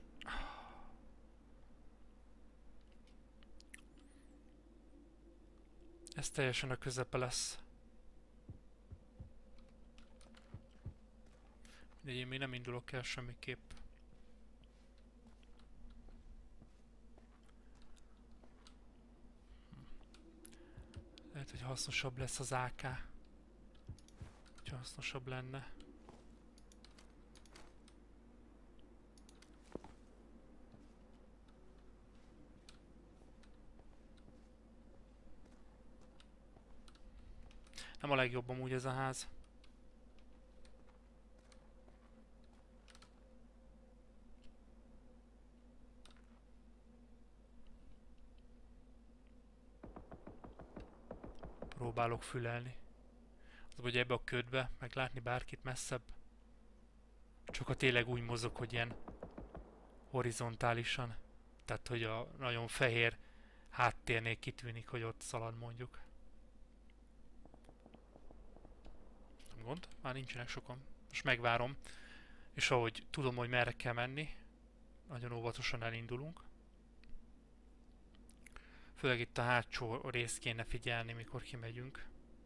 Ez teljesen a közepe lesz. De én még nem indulok el semmiképp. Lehet, hogy hasznosabb lesz az AK. Hogyha hasznosabb lenne. Nem a legjobb amúgy ez a ház. Próbálok fülelni. Az, hogy ebbe a ködbe meglátni bárkit messzebb. Csak ha tényleg úgy mozog, hogy ilyen horizontálisan. Tehát, hogy a nagyon fehér háttérnél kitűnik, hogy ott szalad mondjuk. Nem gond, már nincsenek sokan. Most megvárom. És ahogy tudom, hogy merre kell menni, nagyon óvatosan elindulunk. Főleg itt a hátsó részt kéne figyelni, mikor kimegyünk.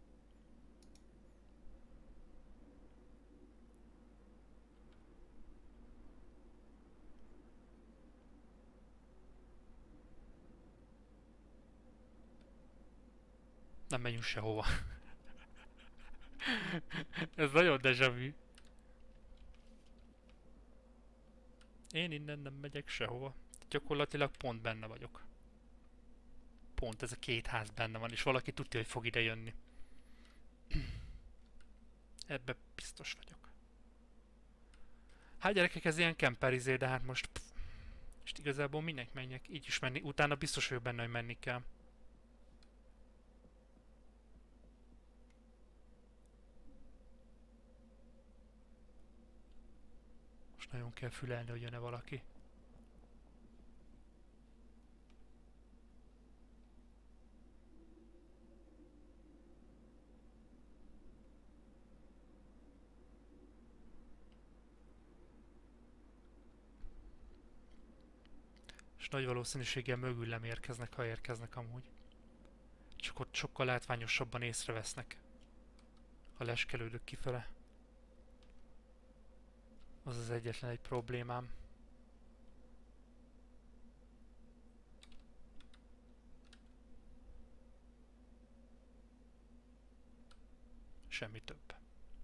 Nem megyünk sehova. Ez nagyon déjà vu. Én innen nem megyek sehova. Gyakorlatilag pont benne vagyok. Pont ez a két ház benne van, és valaki tudja, hogy fog ide jönni. Ebbe biztos vagyok. Hát gyerekek, ez ilyen camperizé, de hát most... És igazából minek menjek? Így is menni. Utána biztos vagyok benne, hogy menni kell. Most nagyon kell fülelni, hogy jön-e valaki. És nagy valószínűséggel mögülem érkeznek, ha érkeznek amúgy. Csak ott sokkal látványosabban észrevesznek, ha leskelődök kifele. Az az egyetlen egy problémám. Semmi több.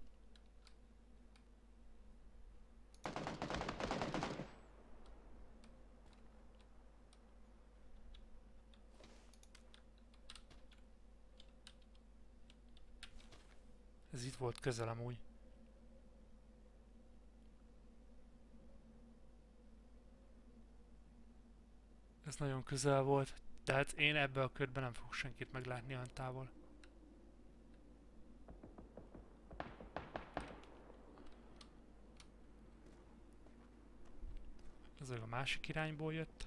Ez itt volt közel amúgy. Ez nagyon közel volt, tehát én ebbe a körben nem fogok senkit meglátni olyan távol. Ez a másik irányból jött.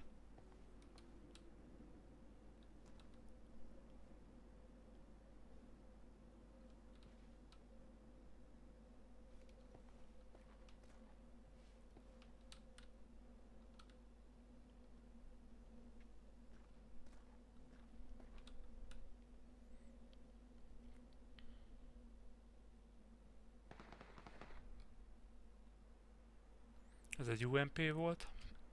Ez egy UMP volt.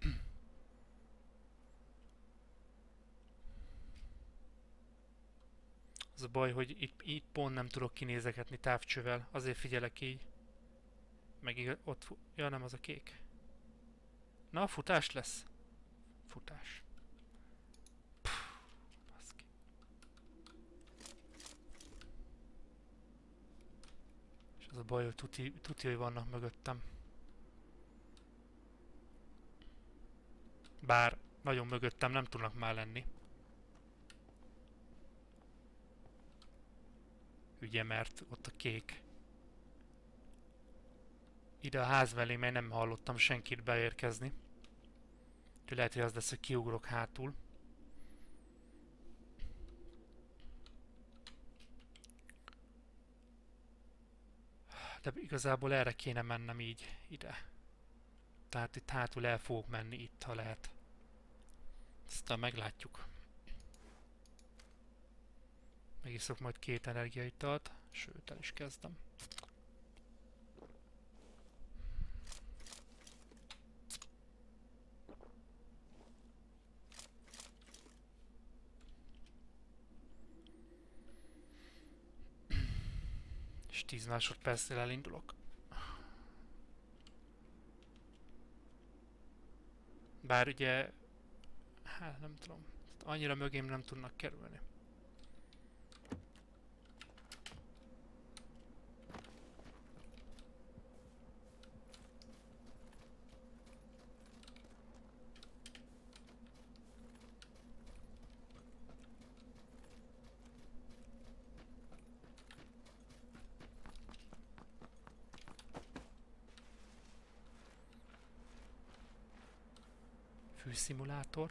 Az a baj, hogy itt pont nem tudok kinézegetni távcsővel, azért figyelek így. Meg ott... Ja, nem, az a kék. Na, futás lesz. Futás. Puh, baszki. És az a baj, hogy tuti, hogy vannak mögöttem. Bár nagyon mögöttem nem tudnak már lenni. Ugye, mert ott a kék. Ide a ház mellé, mert nem hallottam senkit beérkezni. Úgyhogy lehet, hogy az lesz, hogy kiugrok hátul. De igazából erre kéne mennem így, ide. Tehát itt hátul el fogok menni, itt ha lehet. Aztán meglátjuk. Megiszok majd 2 energiaitalt, sőt el is kezdem. És 10 másodpercnél elindulok. Bár ugye, hát nem tudom, annyira mögém nem tudnak kerülni. Fűszimulátor.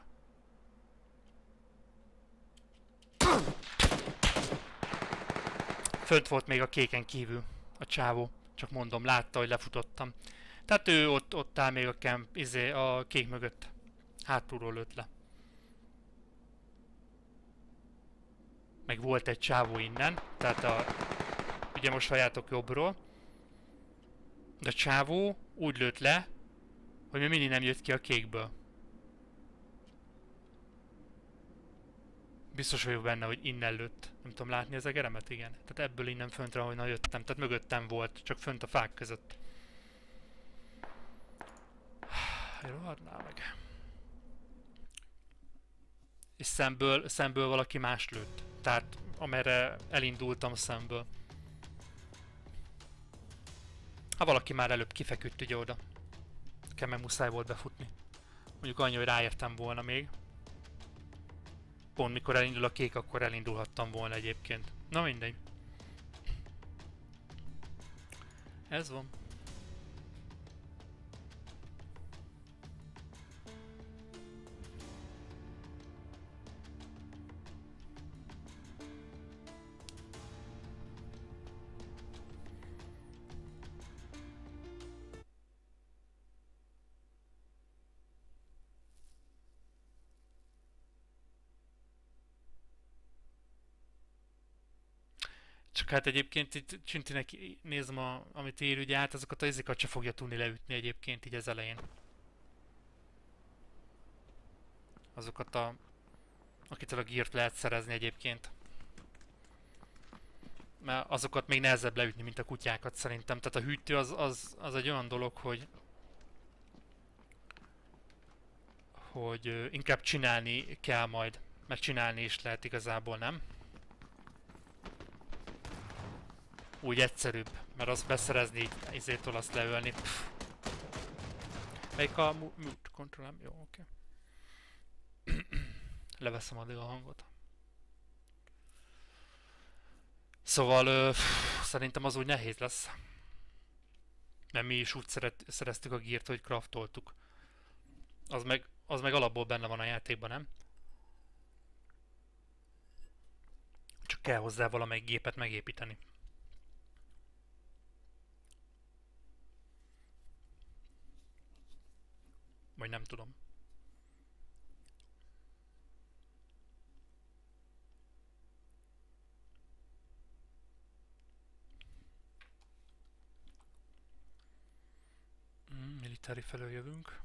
Fönt volt még a kéken kívül a csávó. Csak mondom, látta, hogy lefutottam. Tehát ő ott áll még a camp, a kék mögött. Hátulról lőtt le. Meg volt egy csávó innen, tehát ugye most halljátok jobbról. De a csávó úgy lőtt le, hogy még mindig nem jött ki a kékből. Biztos vagyok benne, hogy innen lőtt. Nem tudom látni az egeremet, igen. Tehát ebből innen föntre, ahonnan jöttem. Tehát mögöttem volt, csak fönt a fák között. Rohadnál meg. És szemből valaki más lőtt. Tehát amerre elindultam szemből. Ha valaki már előbb kifeküdt ugye oda. Nekem meg muszáj volt befutni. Mondjuk annyi, hogy ráértem volna még. Pont mikor elindul a kék, akkor elindulhattam volna egyébként. Na mindegy. Ez van. Csak hát egyébként itt Csintinek nézem, amit ír, ugye hát azokat az izékat se fogja tudni leütni egyébként így az elején. Azokat akitől a gírt lehet szerezni egyébként. Mert azokat még nehezebb leütni, mint a kutyákat szerintem. Tehát a hűtő az egy olyan dolog, hogy inkább csinálni kell majd. Meg csinálni is lehet igazából, nem? Úgy egyszerűbb, mert azt beszerezni így izétől azt leölni. Pff. Melyik a mute control? Jó, oké. Leveszem addig a hangot. Szóval szerintem az úgy nehéz lesz. Mert mi is úgy szereztük a gírt, hogy craftoltuk. Az meg alapból benne van a játékban, nem? Csak kell hozzá valamelyik gépet megépíteni. Vagy nem tudom. Militári felől jövünk.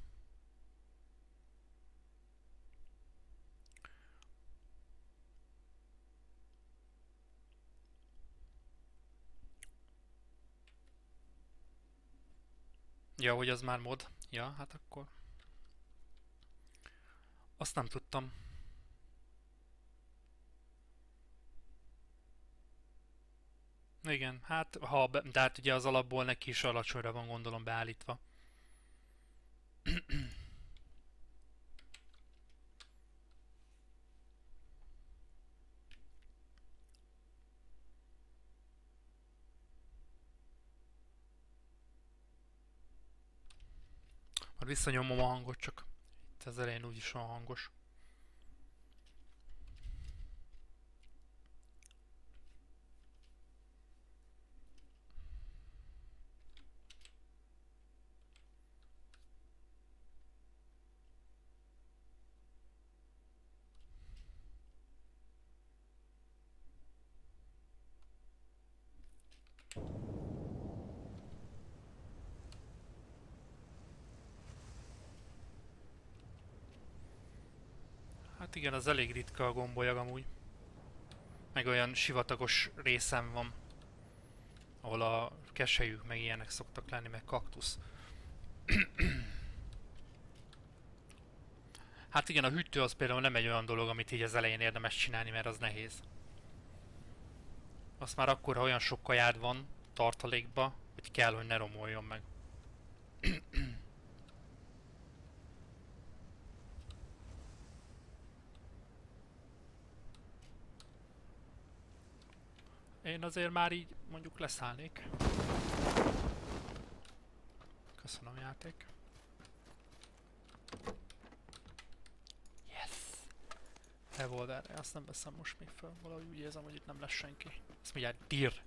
Ja, hogy az már mod. Ja, hát akkor. Azt nem tudtam. Igen, hát de hát ugye az alapból neki is alacsonyra van gondolom beállítva. Majd visszanyomom a hangot, csak itt az elején úgyis van hangos. Hát igen, az elég ritka a gombolyag amúgy. Meg olyan sivatagos részem van, ahol a keselyük meg ilyenek szoktak lenni, meg kaktusz. Hát igen, a hűtő az például nem egy olyan dolog, amit így az elején érdemes csinálni, mert az nehéz. Azt már akkor, ha olyan sok kajád van tartalékba, hogy kell, hogy ne romoljon meg. Én azért már így mondjuk leszállnék. Köszönöm, játék. Yes! Revolverre, azt nem veszem most még fel. Valahogy úgy érzem, hogy itt nem lesz senki. Ezt mindjárt dir.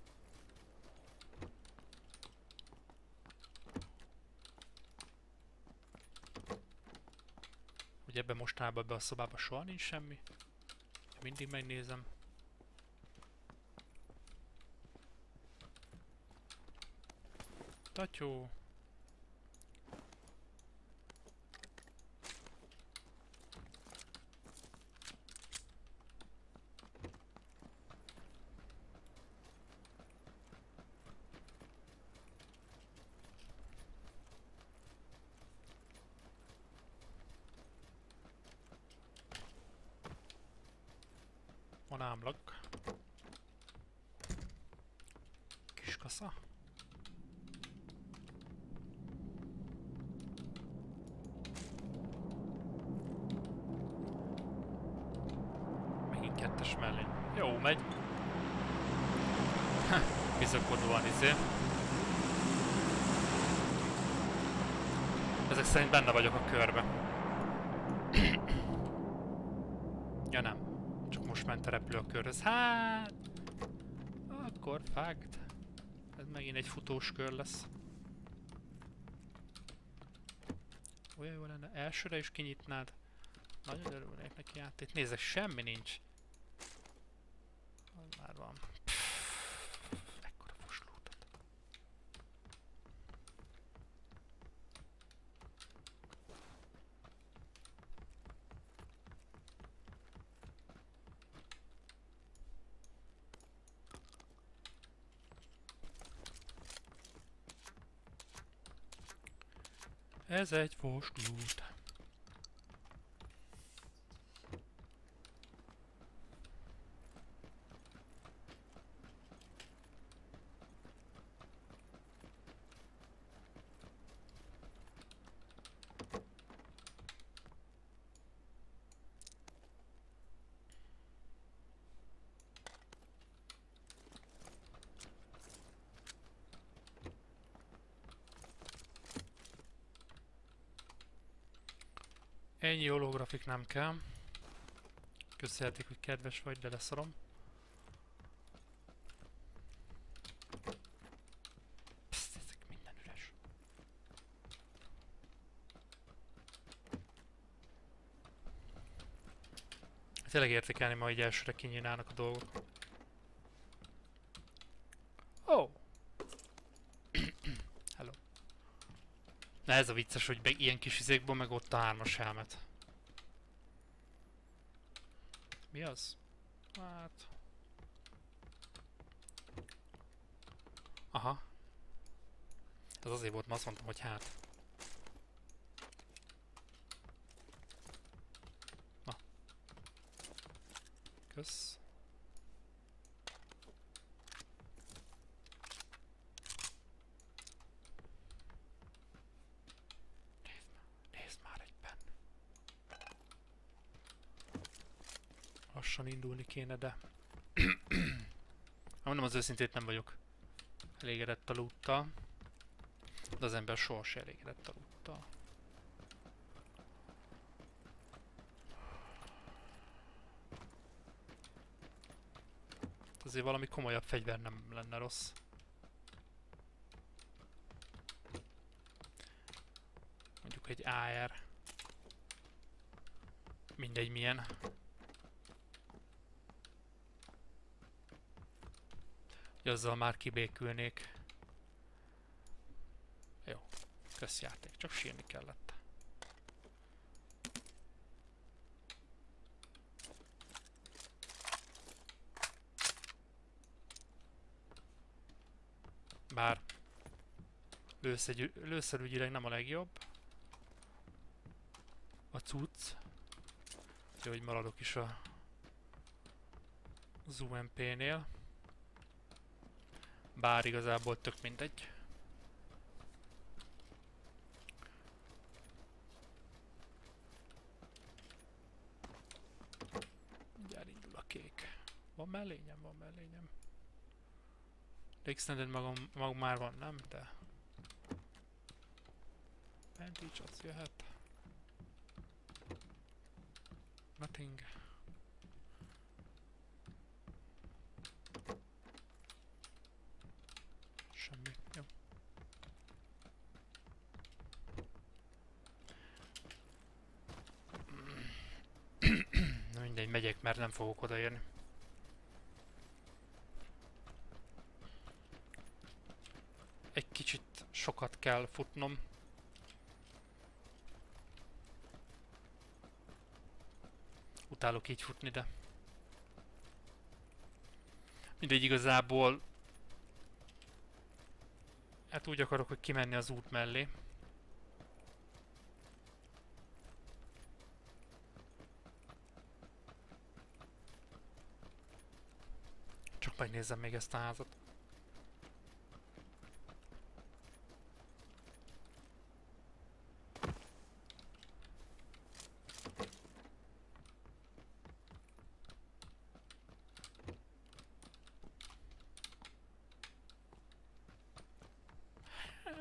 Ugye ebben mostanában ebben a szobában soha nincs semmi. Mindig megnézem. Tatyó. Van ámlak. Kis kasza. kettes mellé. Jó, megy. Bizakodóan izé. Ezek szerint benne vagyok a körbe. Ja nem. Csak most ment a repülő a körhöz. Hát... Akkor fakt. Ez megint egy futós kör lesz. Olyan jó lenne. Elsőre is kinyitnád. Nagyon örülnék neki át. Itt nézzek, semmi nincs. Már van. Ekkora foslótat. Ez egy foslót. Ennyi holografik nem kell. Köszönhetik, hogy kedves vagy, de leszarom. Pszt, ezek minden üres. Tényleg értékelni, ma így elsőre kinyílnának a dolgok. Oh! Hello. Na ez a vicces, hogy ilyen kis izékból meg ott a 3-as helmet. Mi az? Hát... Aha. Ez azért volt, mert azt mondtam, hogy hát. Na. Kösz. Nézd már egyben. Lassan indulni kéne, de... Mondom, az őszintét nem vagyok elégedett a loottal. De az ember sohasem elégedett a loottal. Azért valami komolyabb fegyver nem lenne rossz. Mondjuk egy AR. Mindegy milyen. Azzal már kibékülnék. Jó, kösz játék, csak sírni kellett. Bár lőszerügyileg nem a legjobb. A cucc. Jó, hogy maradok is az UMP-nél. Bár igazából tök mindegy. Mindjárt indul a kék. Van mellényem, van mellényem. De extended magam már van, nem? De... Vantage az jöhet. Nothing. Semmi. Jó. Na mindegy, megyek, mert nem fogok odaérni. Egy kicsit sokat kell futnom. Utálok így futni, de... Mindegy, igazából... Hát úgy akarok, hogy kimenni az út mellé. Csak megnézem még ezt a házat.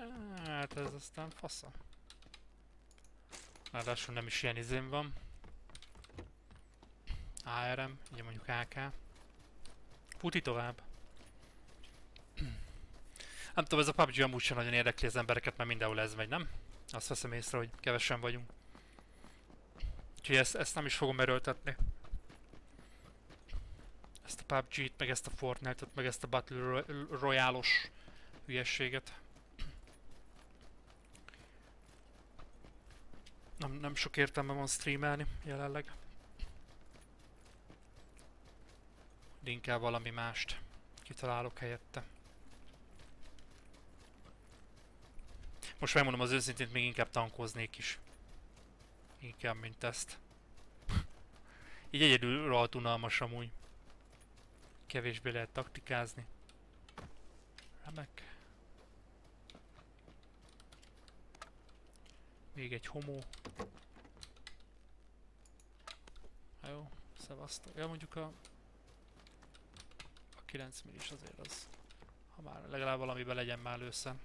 Hát ez aztán fasza. Ráadásul nem is ilyen izén van. ARM, ugye mondjuk AK. Futi tovább. Nem tudom, ez a PUBG amúgy sem nagyon érdekli az embereket, mert mindenhol ez megy, nem? Azt veszem észre, hogy kevesen vagyunk. Úgyhogy ezt nem is fogom erőltetni. Ezt a PUBG-t, meg ezt a Fortnite-ot, meg ezt a Battle Royale-os hülyességet. Nem sok értelme van streamelni jelenleg. De inkább valami mást kitalálok helyette. Most megmondom az őszintén, még inkább tankoznék is. Inkább, mint ezt. Így egyedül rohadt unalmas amúgy. Kevésbé lehet taktikázni. Remek. Még egy homó. Jó, szevasztok. Ja, mondjuk a 9 millis azért az. Ha már legalább valamiben legyen már először.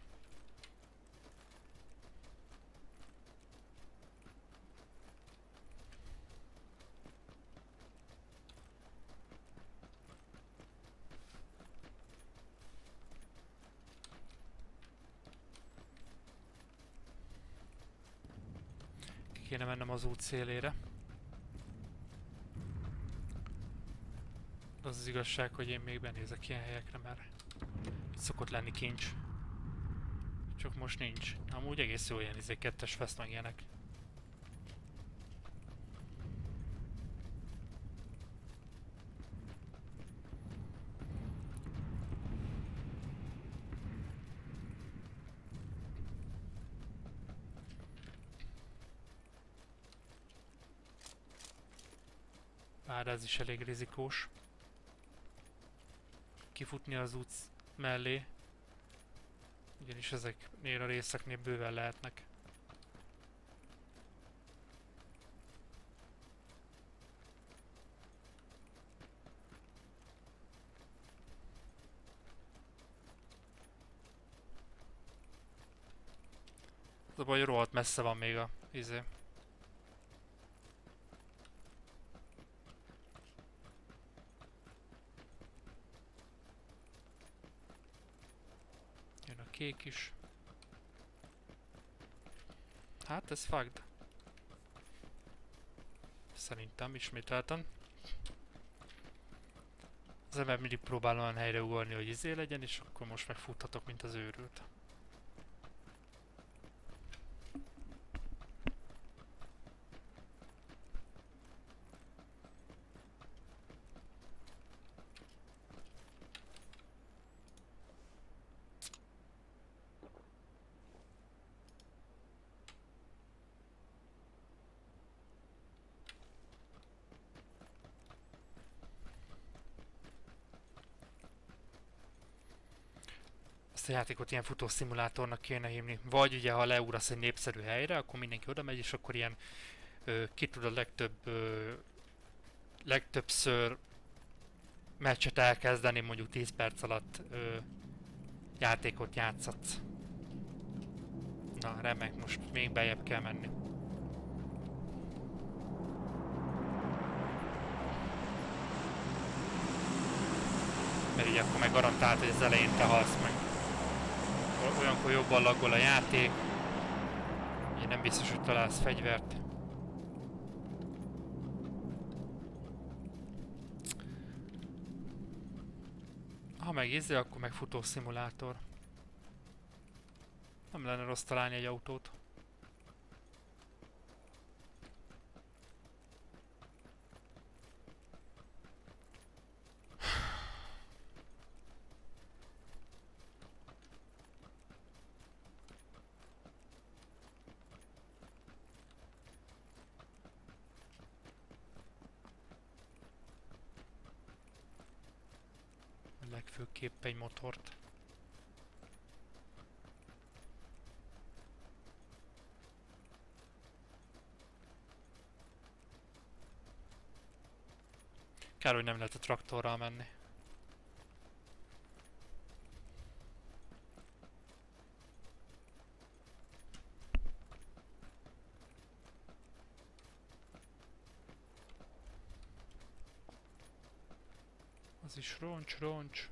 Kéne mennem az út szélére. De az az igazság, hogy én még benézek ilyen helyekre, mert itt szokott lenni kincs. Csak most nincs. Amúgy egész jó ilyen kettes fest meg ilyenek. Bár ez is elég rizikós. Kifutni az út mellé. Ugyanis ezeknél a részeknél bőven lehetnek. Az a baj, hogy rohadt messze van még a izé. Kék is. Hát ez fucked. Szerintem ismételten. Az ember mindig próbál olyan helyre ugorni, hogy izé legyen, és akkor most megfuthatok, mint az őrült. Ezt a játékot ilyen futószimulátornak kéne hívni. Vagy ugye, ha leugrasz egy népszerű helyre, akkor mindenki oda megy, és akkor ilyen ki tud a legtöbbször meccset elkezdeni, mondjuk 10 perc alatt játékot játszatsz. Na, remek, most még beljebb kell menni. Mert így akkor meg garantált, hogy az elején te halsz meg. Olyankor jobban laggol a játék. Ugye nem biztos, hogy találsz fegyvert. Ha meg izé, akkor meg futószimulátor. Nem lenne rossz találni egy autót. Legfőképp egy motort. Kár, hogy nem lehet a traktorral menni. Ez is roncs, roncs.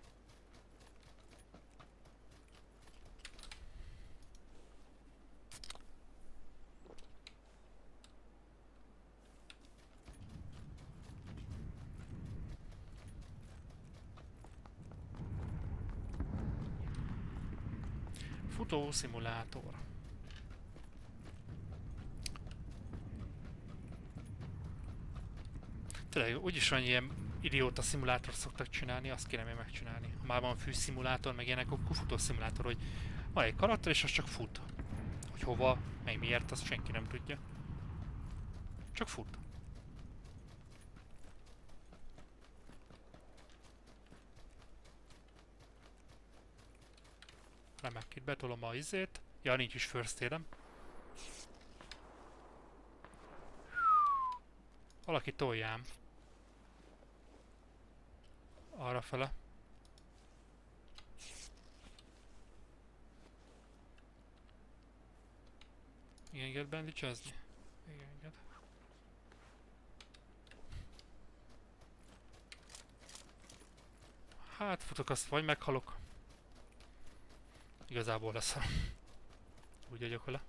Futószimulátor. Tényleg, úgyis van ilyen idióta szimulátort szoktak csinálni, azt kéne még megcsinálni. Ha már van fűszimulátor, meg ilyenek, akkor futószimulátor, hogy van egy karakter és az csak fut. Hogy hova, meg miért, azt senki nem tudja. Csak fut. Remek, itt betolom a izét. Ja, nincs is first aid-em. Valaki toljám. Arrafele. Igen, enged bandage-ezni? Igen, enged. Hát futok, azt vagy meghalok. Igazából lesz. Úgy vagyok vele.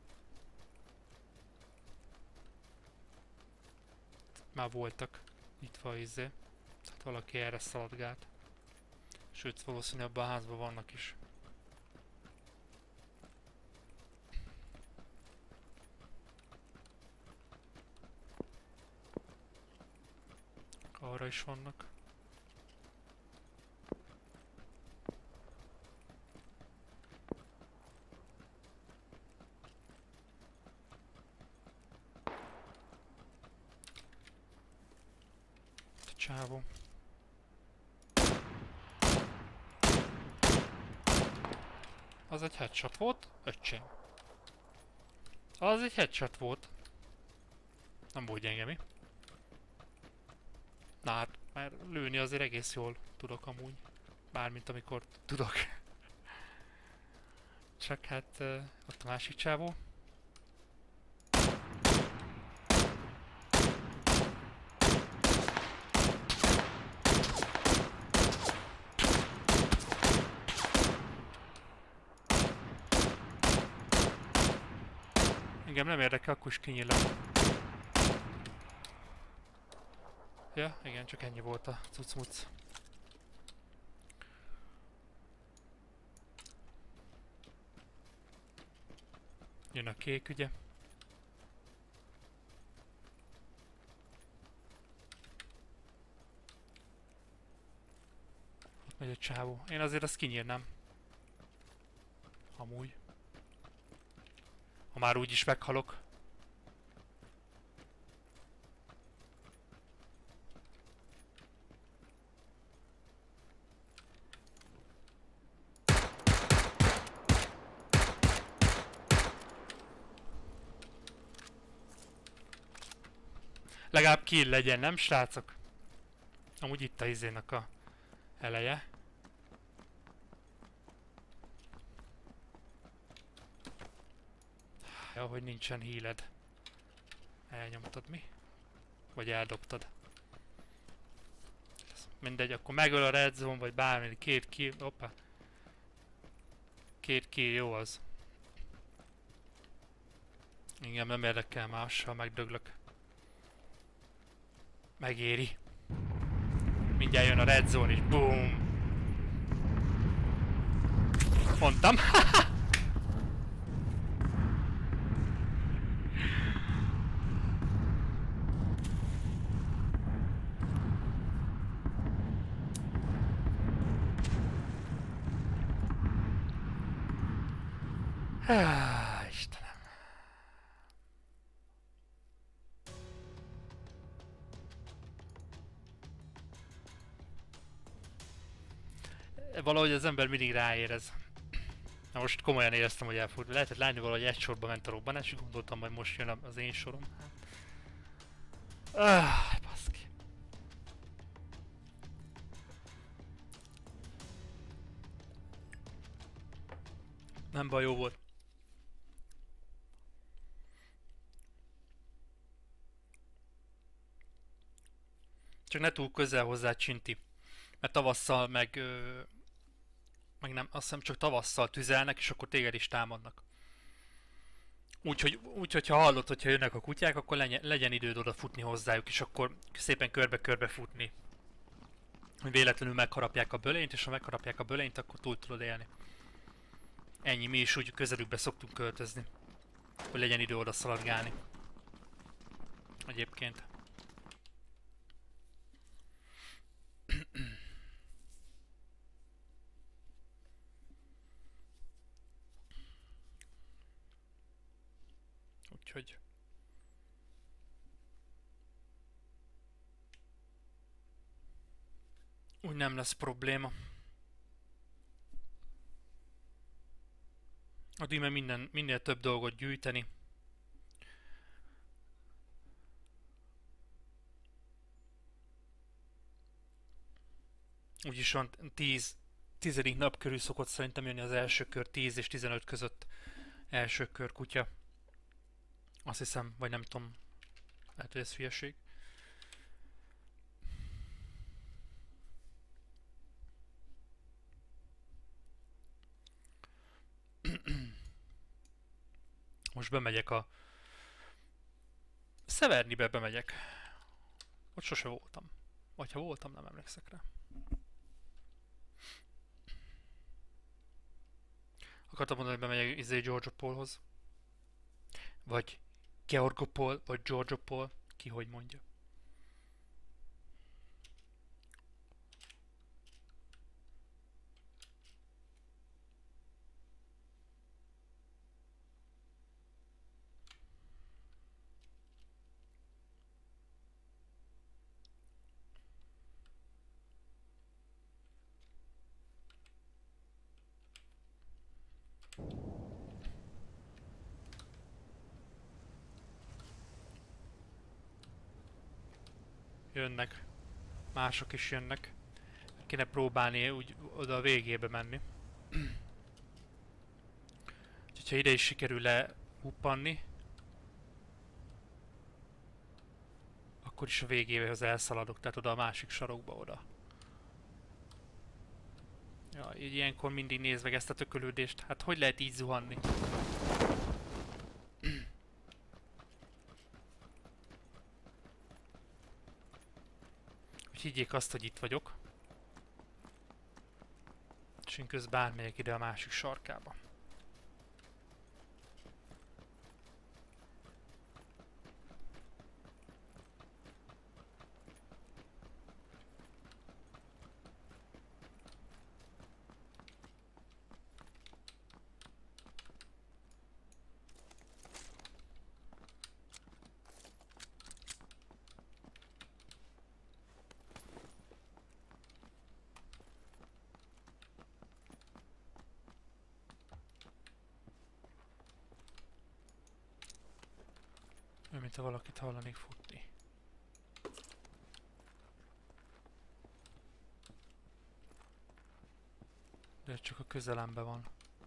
Már voltak nyitva izé. Tehát valaki erre szaladgált. Sőt, valószínűleg abban a házban vannak is. Arra is vannak. Csávó. Az egy headshot volt, öcsém. Az egy headshot volt. Nem volt gyenge, mi? Na hát, már lőni azért egész jól tudok amúgy. Bármint amikor tudok. Csak hát ott a másik csávó. Engem nem érdekel, akkor is kinyílek. Ja, igen, csak ennyi volt a cucmuc. Jön a kék, ugye? Ott megy a csávó. Én azért azt kinyírnám. Amúgy. Ha már úgyis meghalok. Legalább kill legyen, nem srácok? Amúgy itt a izének a eleje. Ja, hogy nincsen healed. Elnyomtad mi? Vagy eldobtad? Mindegy, akkor megöl a red zone, vagy bármi, 2 kill, hoppá. 2 kill, jó az. Engem nem érdekel mással, megdöglök. Megéri. Mindjárt jön a red zone és boom! Mondtam! Istenem. Valahogy az ember mindig ráérez. Na most komolyan éreztem, hogy elfordul. Lehetett látni valahogy egy sorba ment a robbanás, és gondoltam, hogy most jön az én sorom. Baszki. Nem baj, jó volt. Csak ne túl közel hozzá, Csinti. Mert tavasszal meg nem, azt hiszem csak tavasszal tüzelnek, és akkor téged is támadnak. Úgyhogy ha hallod, hogyha jönnek a kutyák, akkor legyen időd oda futni hozzájuk, és akkor szépen körbe-körbe futni. Hogy véletlenül megharapják a bölényt, és ha megharapják a bölényt, akkor túl tudod élni. Ennyi, mi is úgy közelükbe szoktunk költözni. Hogy legyen idő oda szaladgálni. Egyébként. Úgyhogy... úgy nem lesz probléma. Addig meg minél több dolgot gyűjteni. Úgyis van 10. nap körül szokott szerintem jönni az első kör, 10 és 15 között első kör kutya. Azt hiszem, vagy nem tudom, lehet, hogy ez hülyeség. Most bemegyek a... Severnibe bemegyek. Ott sose voltam. Vagy ha voltam, nem emlékszek rá. Akartam mondani, hogy bemegyek Georgopolhoz. Vagy Georgopol, vagy Georgopol. Ki hogy mondja. Jönnek. Mások is jönnek. Kéne próbálni úgy oda a végébe menni. Úgyhogy ha ide is sikerül lehuppanni, akkor is a végéhez elszaladok, tehát oda a másik sarokba oda. Ja, így ilyenkor mindig nézd meg ezt a tökölődést. Hát hogy lehet így zuhanni? Úgy higgyék azt, hogy itt vagyok. És én közben átmegyek ide a másik sarkába. Olyan, mint ha valakit hallanék futni. De ez csak a közelemben van.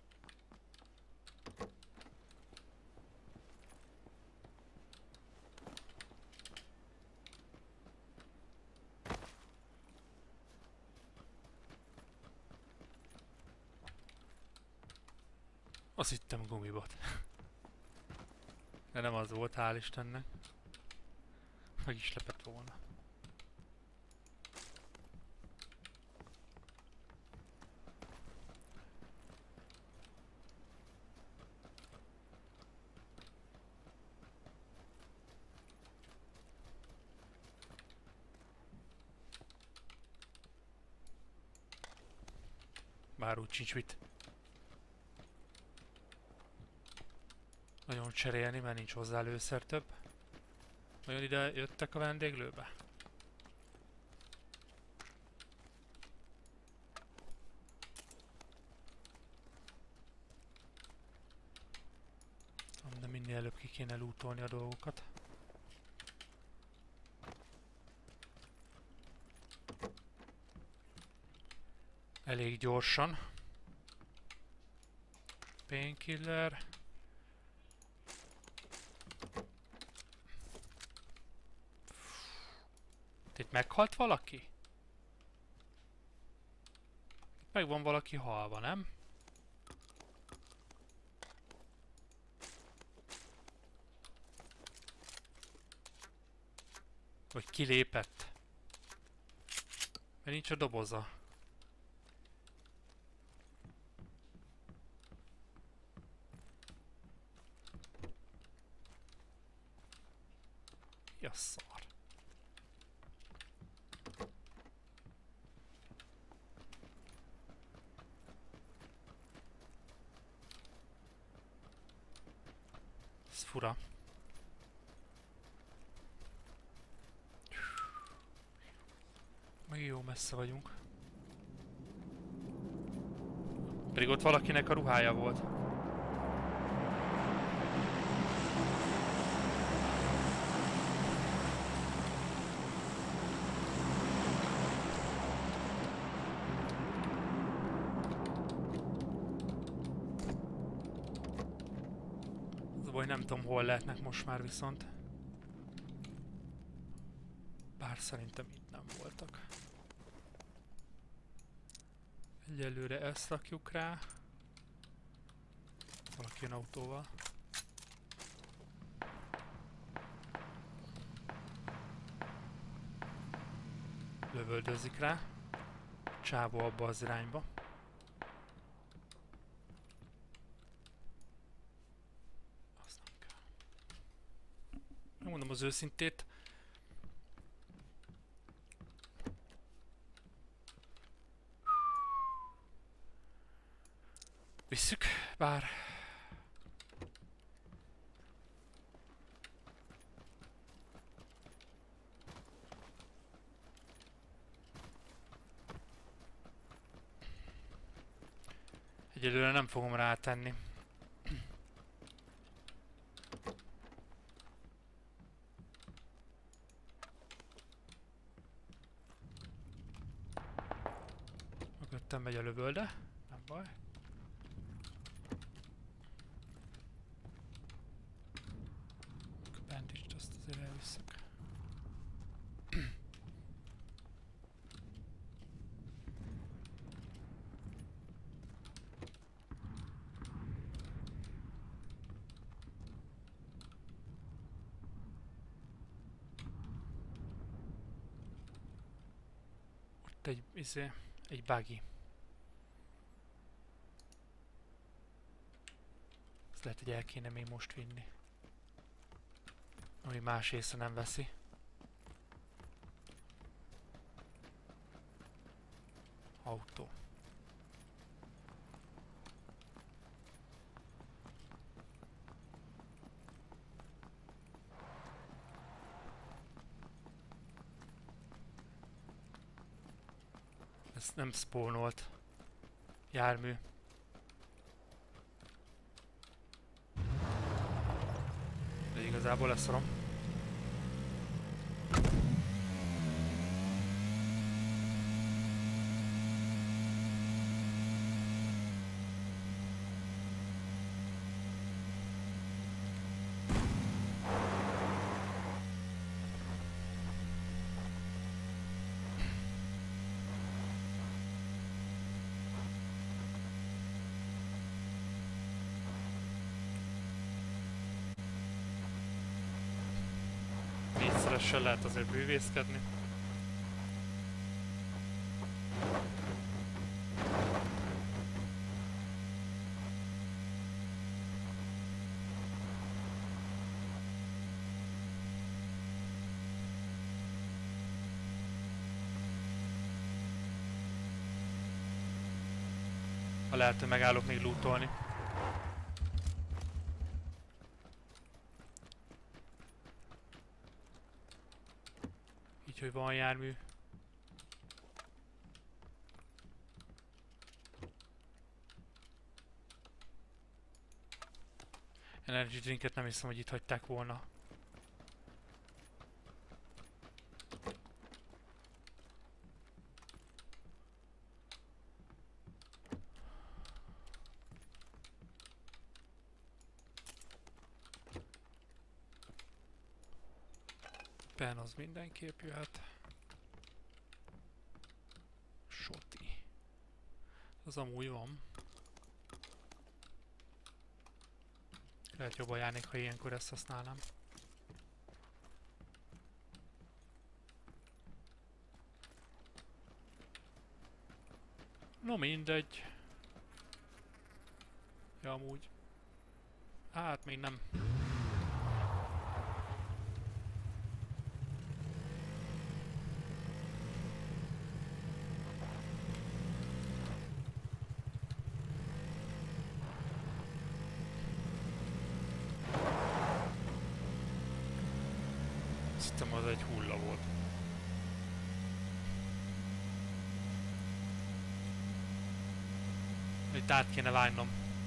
Azt hittem gumibot. De nem az volt, hál' Istennek. Meg is lepett volna. Bár úgy sincs mit nagyon cserélni, mert nincs hozzá lőszer több. Olyan ide jöttek a vendéglőbe? De minél előbb ki kéne lootolni a dolgokat. Elég gyorsan. Painkiller. Itt meghalt valaki? Meg van valaki halva, nem? Vagy kilépett. Mert nincs a doboza. Mi a szar? Ez fura. Meg jó messze vagyunk. Pedig ott valakinek a ruhája volt. Az a baj, nem tudom hol lehetnek most már viszont. Bár szerintem itt nem voltak. Egyelőre ezt rakjuk rá. Valaki jön autóval. Lövöldözik rá. Csávó abba az irányba. Azt nem kell. Megmondom az őszintét. Visszük, bár... Egyelőre nem fogom rátenni. Mögöttem megy a lövölde, nem baj. Bandage-t azt azért elviszek. Ott egy buggy. Ezt lehet, hogy el kéne még most vinni. Ami más észre nem veszi. Autó. Ez nem spawnolt jármű. De igazából leszorom. Négyszeresen lehet azért bűvészkedni. Ha lehet, hogy megállok még lootolni. Így, hogy van jármű. Energy drinket nem hiszem, hogy itt hagyták volna. Ben az mindenképp jöhet. Soti. Az amúgy van. Lehet jobban járnék, ha ilyenkor ezt használnám. No mindegy. Ja, amúgy. Hát még nem. Szerintem az egy hulla volt. Itt át kéne vágnom.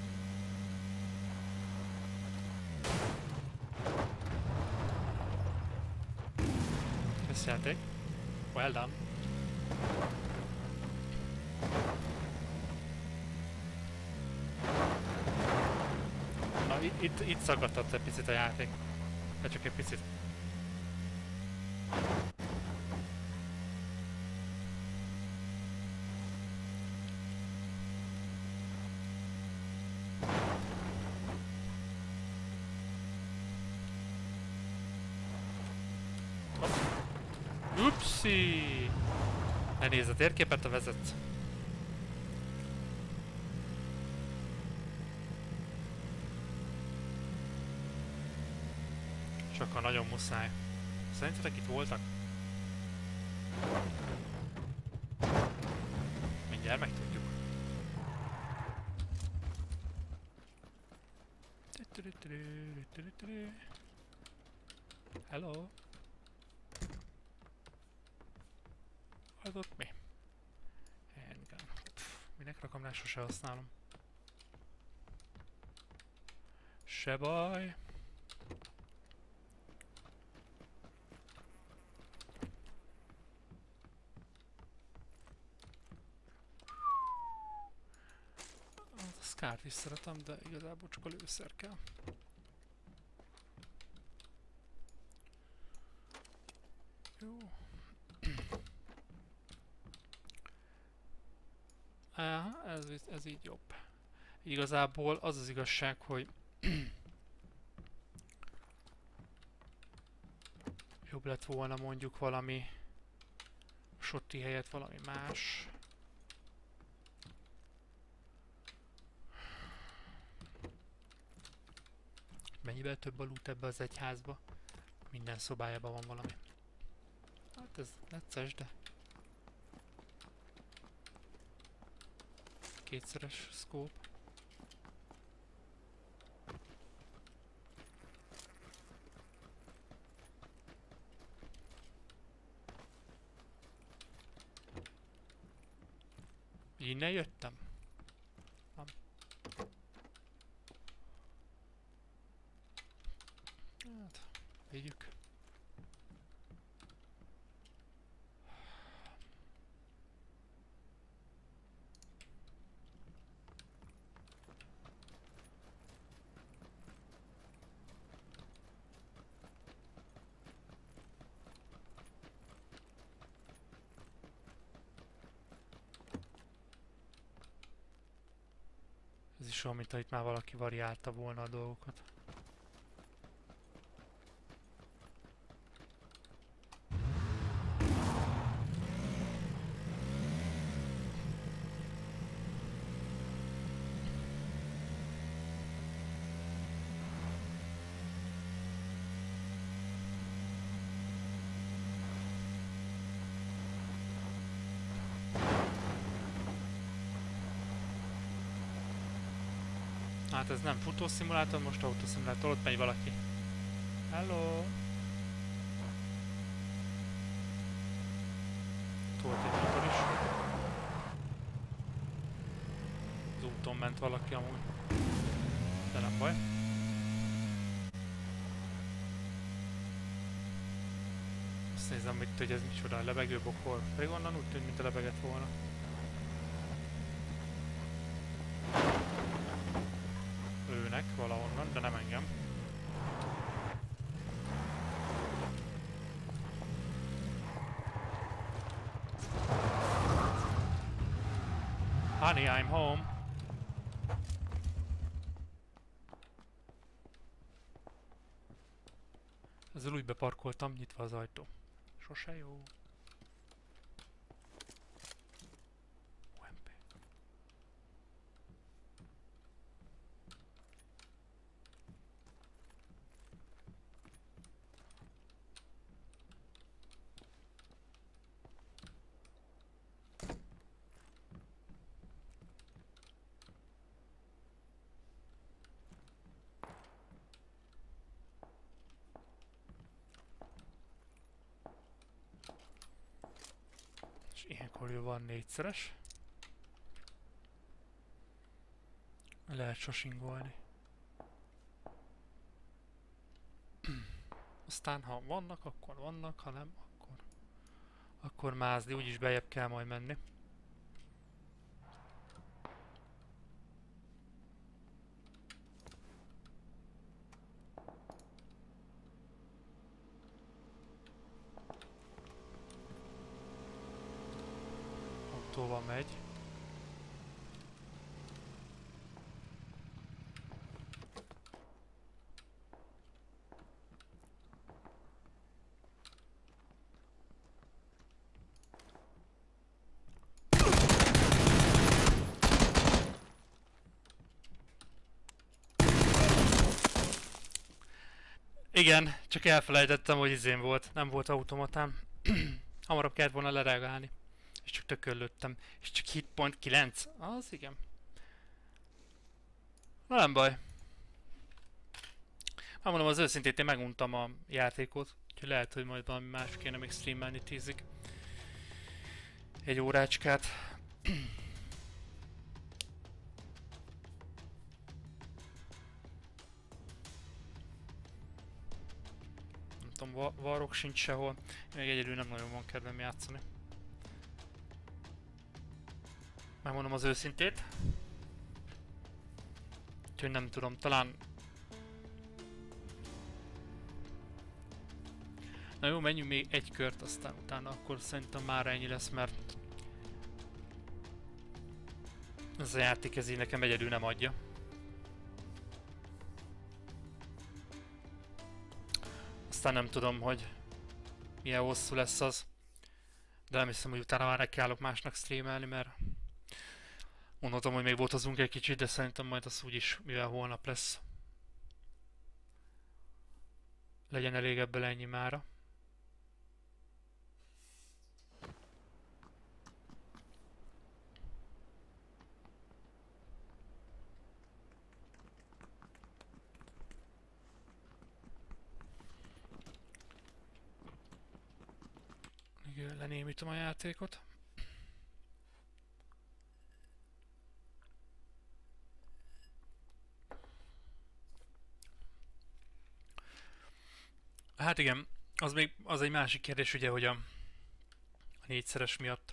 Kösz játék. Well done. Na itt szakadtott egy picit a játék. De csak egy picit. Upsi! Ne nézd a térképet, a vezet. Csak ha nagyon muszáj. Szerintetek itt voltak? Mindjárt megtudjuk. Hello! Az ott mi? Handgun. Minek rakom rá, sose használom. Se baj. A Scar-t is szeretem, de igazából csak a lőszer kell. Jó. Ez így jobb. Igazából az az igazság, hogy jobb lett volna mondjuk valami shotti helyett valami más. Mennyivel több a loot ebbe az egyházba? Minden szobájában van valami. Hát ez necces, de... Kétszeres scope. Innen jöttem? Nem. Hát, vigyük. Ez is olyan, mintha itt már valaki variálta volna a dolgokat. Hát ez nem futószimulátor, most autószimulátor, ott megy valaki. Hello! Volt egy motor is. Az úton ment valaki amúgy. De nem baj. Azt nézem, hogy ez micsoda, lebegőbokor. Pedig onnan úgy tűnt, mint a lebegett volna. Valahonnan, de nem engem. Honey, I'm home. Ezzel úgy beparkoltam, nyitva az ajtó. Sose jó. UMP. És ilyenkor jó van 4-szeres. Lehet sosingolni. Aztán ha vannak, akkor vannak, ha nem, akkor mázni, úgyis bejebb kell majd menni. Autóval megy. Igen, csak elfelejtettem, hogy izén volt, nem volt automatám. Hamarabb kellett volna lereagálni. És csak tököllődtem. És csak hitpoint 9? Az igen. Na nem baj. Hát mondom, az őszintét, én meguntam a játékot. Úgyhogy lehet, hogy majd valami más kéne még streamelni 10-ig. Egy órácskát. Nem tudom, varrok sincs sehol. Még egyedül nem nagyon van kedvem játszani. Megmondom az őszintét. Úgyhogy nem tudom, talán... Na jó, menjünk még egy kört, aztán utána akkor szerintem már ennyi lesz, mert... Ez a játék ez így nekem egyedül nem adja. Aztán nem tudom, hogy milyen hosszú lesz az. De nem hiszem, hogy utána már nekiállok másnak streamelni, mert... Mondhatom, hogy még botozunk egy kicsit, de szerintem majd az úgyis, mivel holnap lesz. Legyen elég ebből ennyi mára. Igen, lenémítom a játékot. Hát igen, az egy másik kérdés ugye, hogy a 4-szeres miatt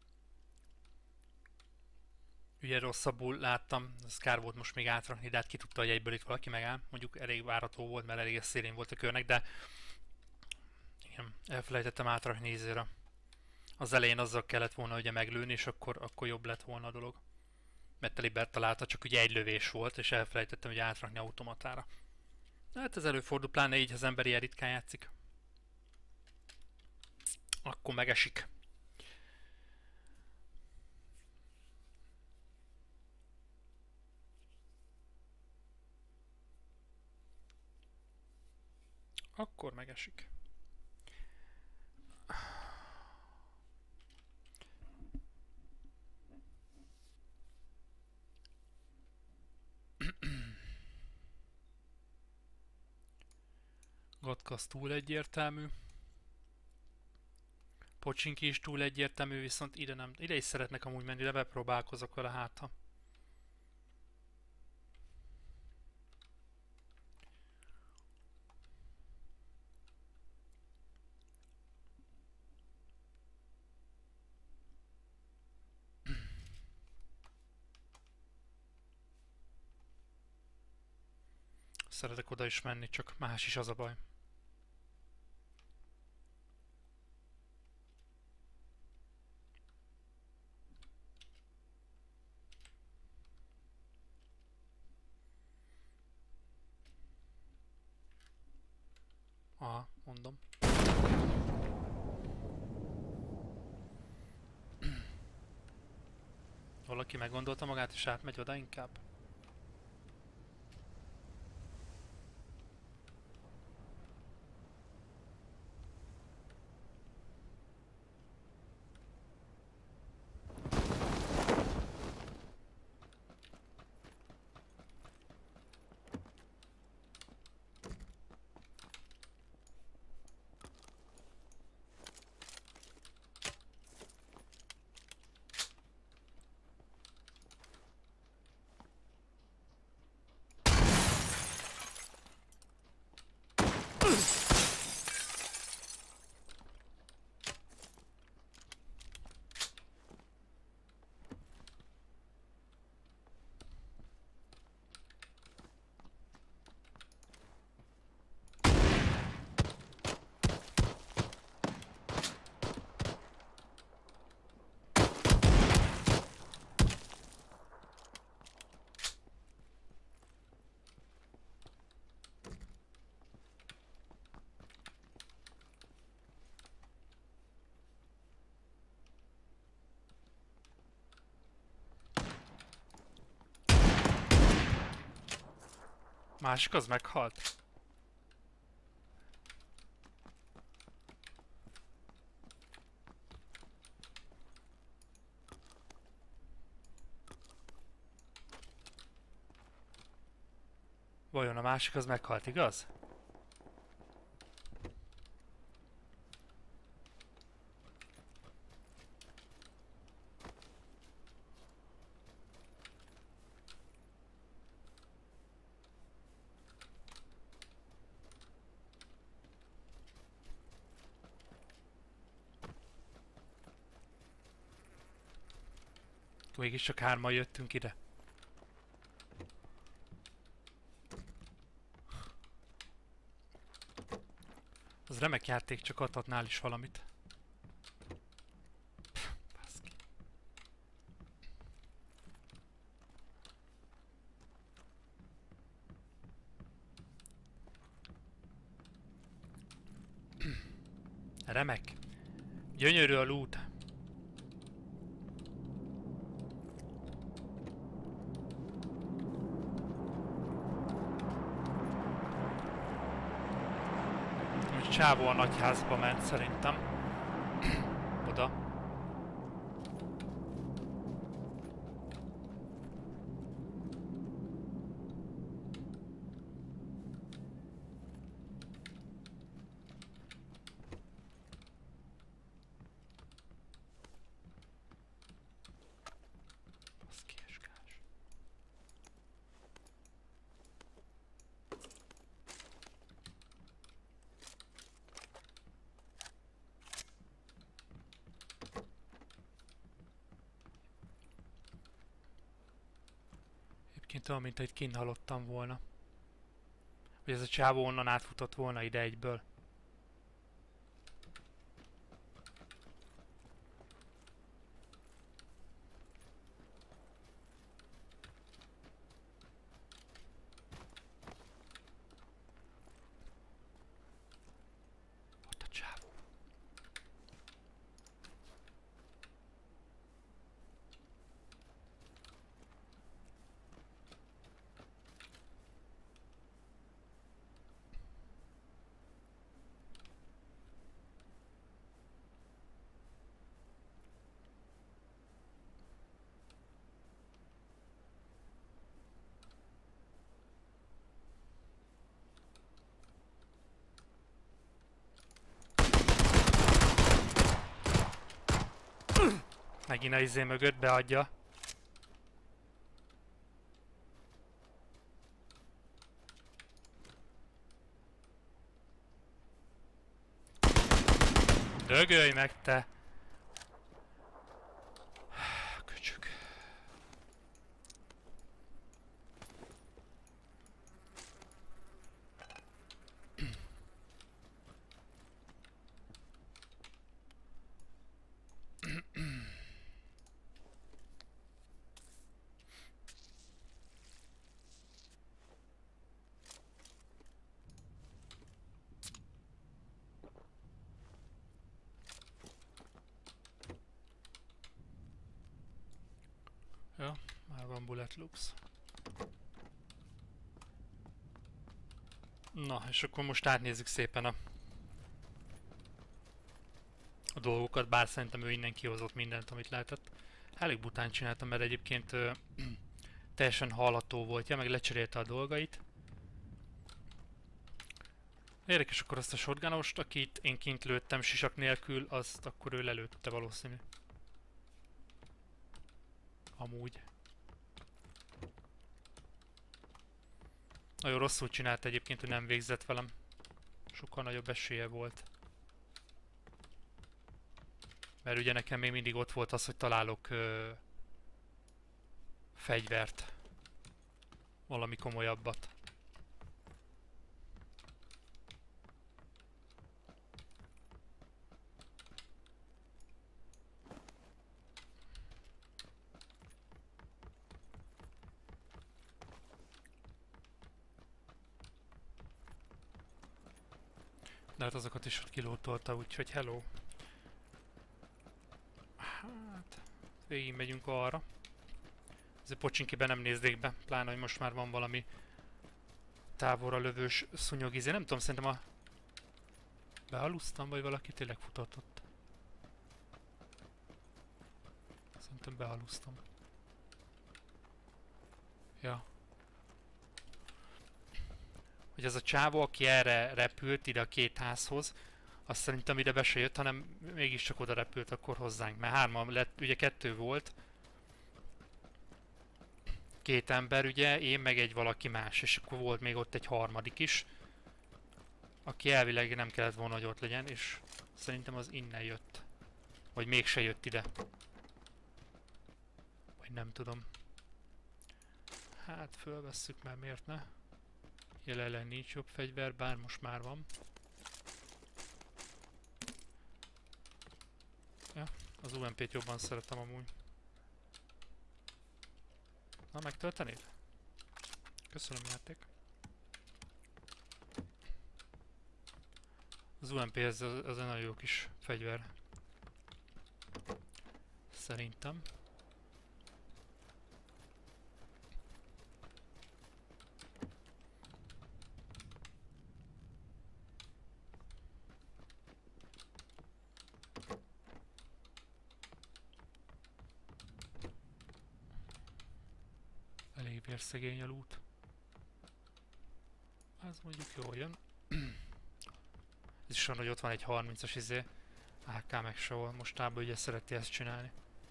ugye rosszabbul láttam, ez kár volt most még átrakni, de hát ki tudta, hogy egyből itt valaki megáll. Mondjuk elég várható volt, mert elég szélén volt a körnek, de igen, elfelejtettem átrakni ízére. Az elején azzal kellett volna ugye meglőni, és akkor jobb lett volna a dolog. Mert Teliber találta, csak ugye egy lövés volt, és elfelejtettem ugye átrakni automatára. Hát ez előfordul, pláne így, ha az ember ilyen ritkán játszik. Akkor megesik. Akkor megesik. Gatkasz túl egyértelmű. Pocsinki is túl egyértelmű, viszont ide nem. Ide is szeretnek amúgy menni, de bepróbálkozok vele hátha. Szeretek oda is menni, csak más is az a baj. Aha, mondom. Valaki meggondolta magát és átmegy oda inkább? Másik az meghalt. Vajon a másik az meghalt, igaz? Mégis csak hárman jöttünk ide. Az remek játék, csak adhatnál is valamit. Baszki. Remek. Gyönyörű a loot. Csávó a nagyházba ment szerintem. Oda. Baszki eskás. Egyébként olyan, mint hogy kinn halottam volna. Hogy ez a csávó onnan átfutott volna ide egyből. Ott a csávó. Megint a izé mögött beadja. Dögölj meg te! Köcsög. van bullet loops. Na, és akkor most átnézzük szépen a dolgokat, bár szerintem ő innen kihozott mindent, amit lehetett. Elég bután csináltam, mert egyébként teljesen hallható volt, ja, meg lecserélte a dolgait. Érdekes, akkor azt a shotgunost, akit én kint lőttem sisak nélkül, azt akkor ő lelőtte valószínű. Amúgy. Nagyon rosszul csinált egyébként, hogy nem végzett velem. Sokkal nagyobb esélye volt. Mert ugye nekem még mindig ott volt az, hogy találok fegyvert. Valami komolyabbat. De hát azokat is ott kilótolta, úgyhogy hello. Hát, végig megyünk arra. Ezért pocsinkiben nem néznék be, pláne, hogy most már van valami távolra lövős szúnyogizé. Nem tudom, szerintem a... Bealusztam, vagy valaki tényleg futott? Szerintem bealusztam. Ja. Hogy ez a csávó, aki erre repült, ide a két házhoz, azt szerintem ide be se jött, hanem mégiscsak oda repült akkor hozzánk, mert hárman lett, ugye kettő volt. Két ember, ugye, én meg egy valaki más, és akkor volt még ott egy harmadik is, aki elvileg nem kellett volna, hogy ott legyen, és szerintem az innen jött. Vagy mégse jött ide. Vagy nem tudom. Hát fölvesszük, mert miért ne? Jelenleg nincs jobb fegyver, bár most már van. Ja, az UMP-t jobban szeretem amúgy. Na, megtöltenéd? Köszönöm, játék. Az UMP az egy nagyon jó kis fegyver. Szerintem. Elég vérszegény a loot. Ez mondjuk jól jön. Ez is van, hogy ott van egy 30-as izé. AK meg sehol. Mostában ugye szereti ezt csinálni.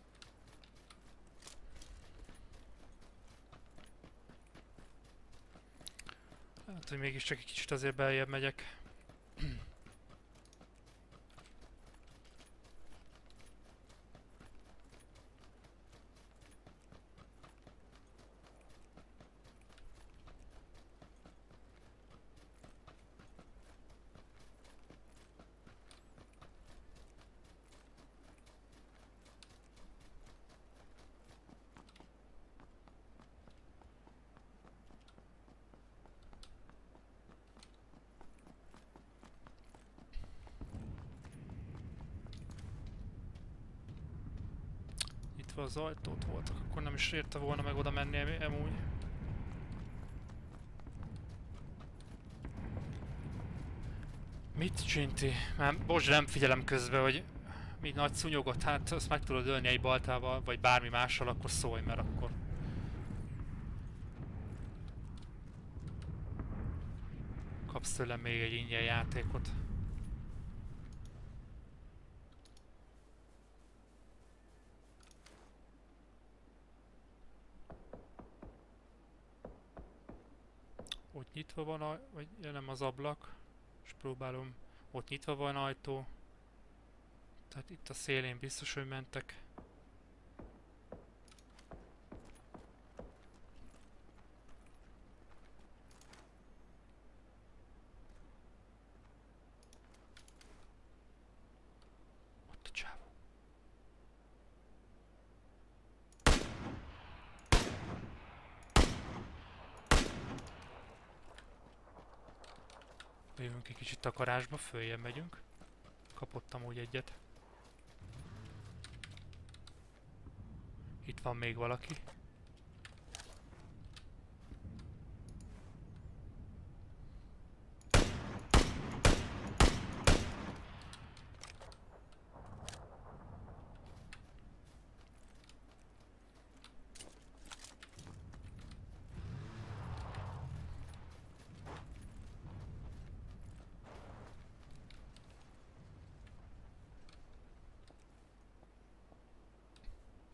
Hát, hogy mégiscsak egy kicsit azért beljebb megyek. Nyitva az ajtót voltak, akkor nem is érte volna meg oda menni amúgy. Mit csinti? Már bocs, nem figyelem közben, hogy mi nagy szúnyogot, hát azt meg tudod ölni egy baltával, vagy bármi mással, akkor szólj, mert akkor... Kapsz tőlem még egy ingyen játékot. Ott nyitva van, vagy nem az ablak, és próbálom, ott nyitva van ajtó. Tehát itt a szélén biztos, hogy mentek. Ott a csávó. Jövünk egy kicsit takarásba, följebb megyünk. Kapottam úgy egyet. Itt van még valaki.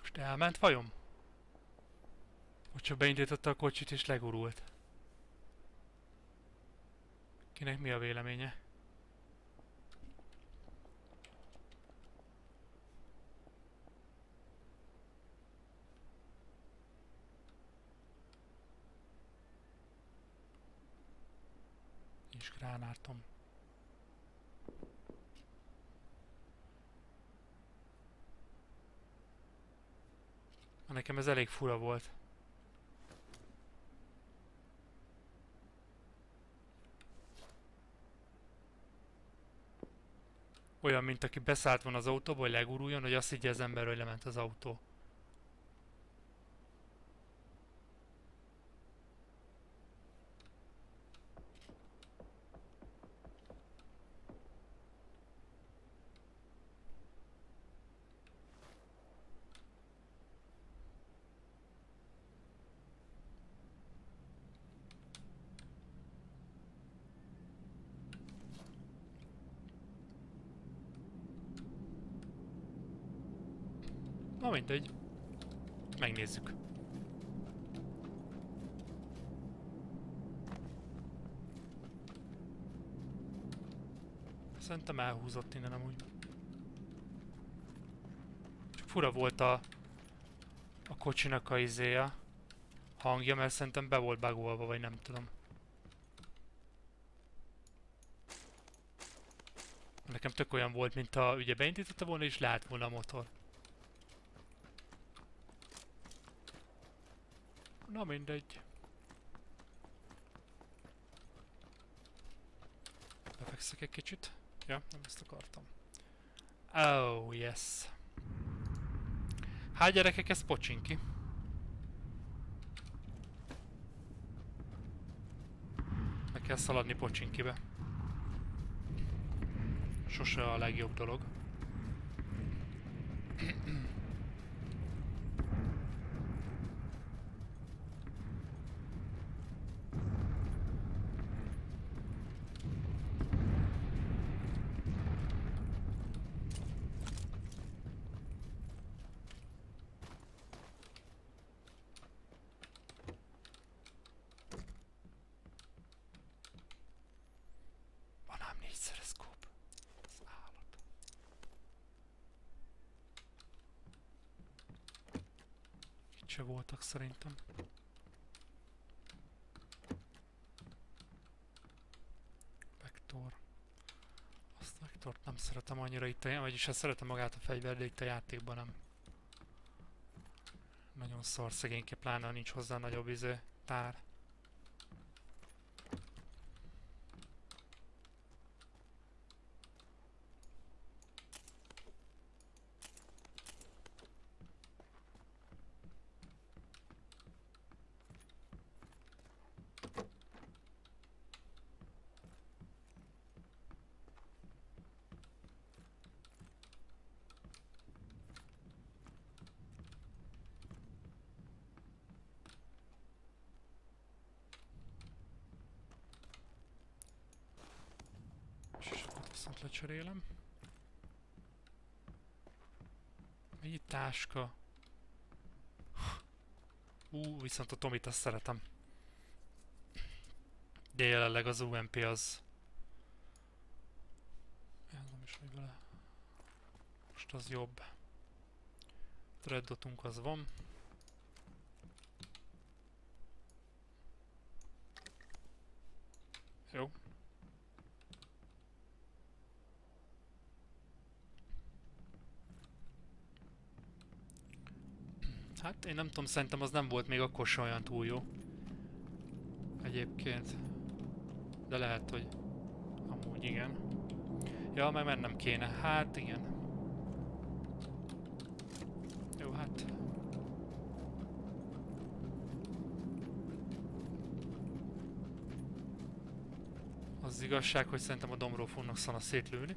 Most elment vajon? Vagy csak beindította a kocsit és legurult? Kinek mi a véleménye? Nincs gránátom. Nekem ez elég fura volt. Olyan, mint aki beszállt volna az autóba, hogy leguruljon, hogy azt higgye az ember, hogy lement az autó. Na mindegy. Megnézzük. Szerintem elhúzott innen amúgy. Csak fura volt a kocsinak a izéja, hangja, mert szerintem be volt bugolva, vagy nem tudom. Nekem tök olyan volt, mint ha ugye beindította volna és leállt volna a motor. Na mindegy. Befekszek egy kicsit. Ja, nem ezt akartam. Oh, yes. Hát gyerekek, ez pocsinki. Meg kell szaladni pocsinkibe. Sose a legjobb dolog. Van ám 4-szeres szkóp. Az állat. Itt se voltak szerintem. Vektor. Azt a vektort nem szeretem annyira itt a vagyis ezt szeretem magát a fegyvert, de itt a játékban nem. Nagyon szar szegényke, pláne ha nincs hozzá nagyobb tár. És akkor viszont lecserélem. Egy táska. Viszont a Tomit azt szeretem. De jelenleg az UMP az... Nem is vagy vele. Most az jobb. Red dotunk az van. Jó. Hát én nem tudom, szerintem az nem volt még akkor sem olyan túl jó. Egyébként. De lehet, hogy amúgy igen. Ja, meg mennem kéne. Hát igen. Jó, hát. Az igazság, hogy szerintem a dombról fognak szana szétlőni.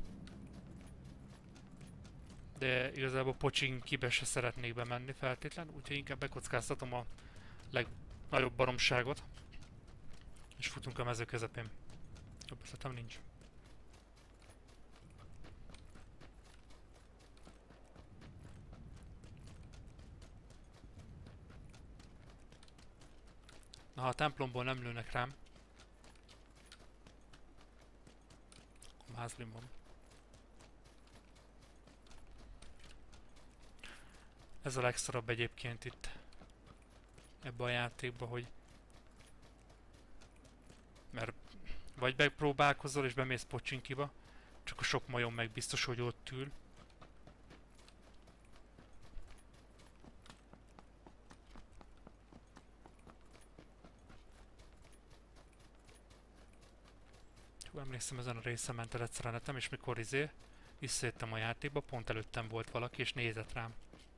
De igazából Pocsinkibe se szeretnék bemenni feltétlenül, úgyhogy inkább bekockáztatom a legnagyobb baromságot. És futunk a mező közepén. Jobb ötletem nincs. Na, ha a templomból nem lőnek rám, akkor mázlim van. Ez a legszorabb egyébként itt ebbe a játékba, hogy mert vagy megpróbálkozol és bemész pocsinkiba, csak a sok majom meg biztos, hogy ott ül. Hú, emlékszem, ezen a részen ment el egyszer a netem, és mikor visszajöttem a játékba, pont előttem volt valaki, és nézett rám.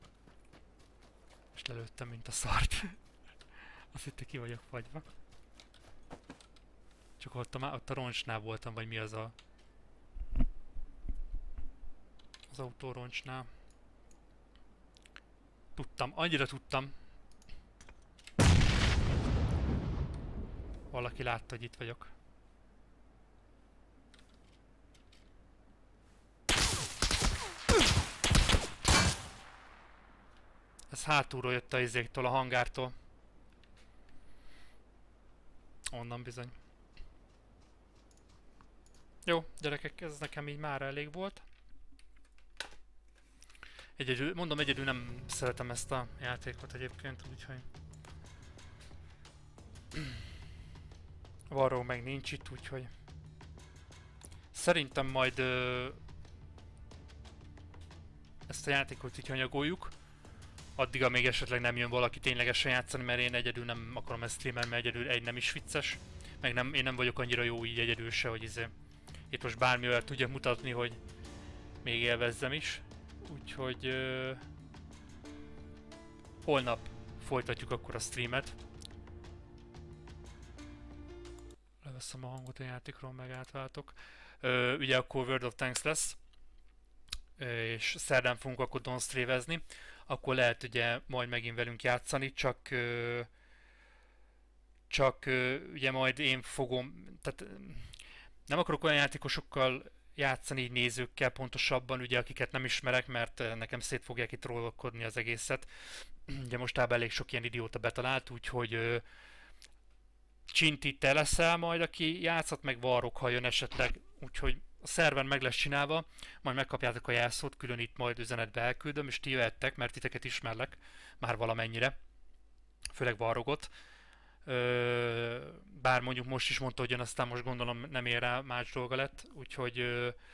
És lelőttem, mint a szart. Azt hitte, ki vagyok fagyva. Csak ott a roncsnál voltam, vagy mi az a... az autóroncsnál. Tudtam, annyira tudtam. Valaki látta, hogy itt vagyok. Ez hátulról jött a izéktől, a hangártól. Onnan bizony. Jó, gyerekek, ez nekem így már elég volt. Egyedül, mondom, egyedül nem szeretem ezt a játékot egyébként, úgyhogy... Varró meg nincs itt, úgyhogy... Szerintem majd... ezt a játékot így hanyagoljuk. Addig, amíg esetleg nem jön valaki ténylegesen játszani, mert én egyedül nem akarom ezt streamelni, mert egyedül nem is vicces. Meg én nem vagyok annyira jó így egyedül se, hogy itt most bármivel tudjak mutatni, hogy még élvezzem is. Úgyhogy holnap folytatjuk akkor a streamet. Leveszem a hangot a játékról, meg átváltok. Ugye akkor World of Tanks lesz. És szerdán fogunk akkor donstrévezni. Akkor lehet ugye majd megint velünk játszani, csak ugye majd én fogom, tehát nem akarok olyan játékosokkal játszani, így nézőkkel pontosabban, ugye akik nem ismerek, mert nekem szét fogják itt trollkodni az egészet. Ugye mostában elég sok ilyen idióta betalált, úgyhogy Csinti, te leszel majd, aki játszhat, meg Varrok, ha jön esetleg, úgyhogy a szerven meg lesz csinálva, majd megkapjátok a jelszót, külön itt majd üzenetbe elküldöm, és ti jöhettek, mert titeket ismerlek már valamennyire, főleg Varrogot. Bár mondjuk most is mondta, hogy jön, aztán most gondolom nem ér rá, más dolga lett, úgyhogy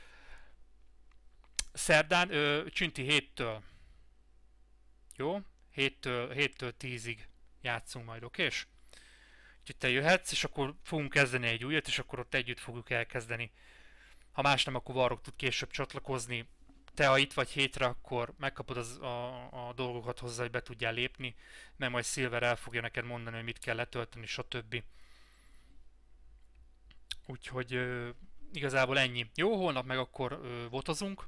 szerdán Csinti 7-től, jó? 7-től 10-ig játszunk majd, okés? Úgyhogy te jöhetsz, és akkor fogunk kezdeni egy újat, és akkor ott együtt fogjuk elkezdeni. Ha más nem, akkor Varrok tud később csatlakozni. Te, ha itt vagy hétre, akkor megkapod a dolgokat hozzá, hogy be tudjál lépni, mert majd Silver el fogja neked mondani, hogy mit kell letölteni, stb. Úgyhogy igazából ennyi. Jó, holnap meg akkor votozunk.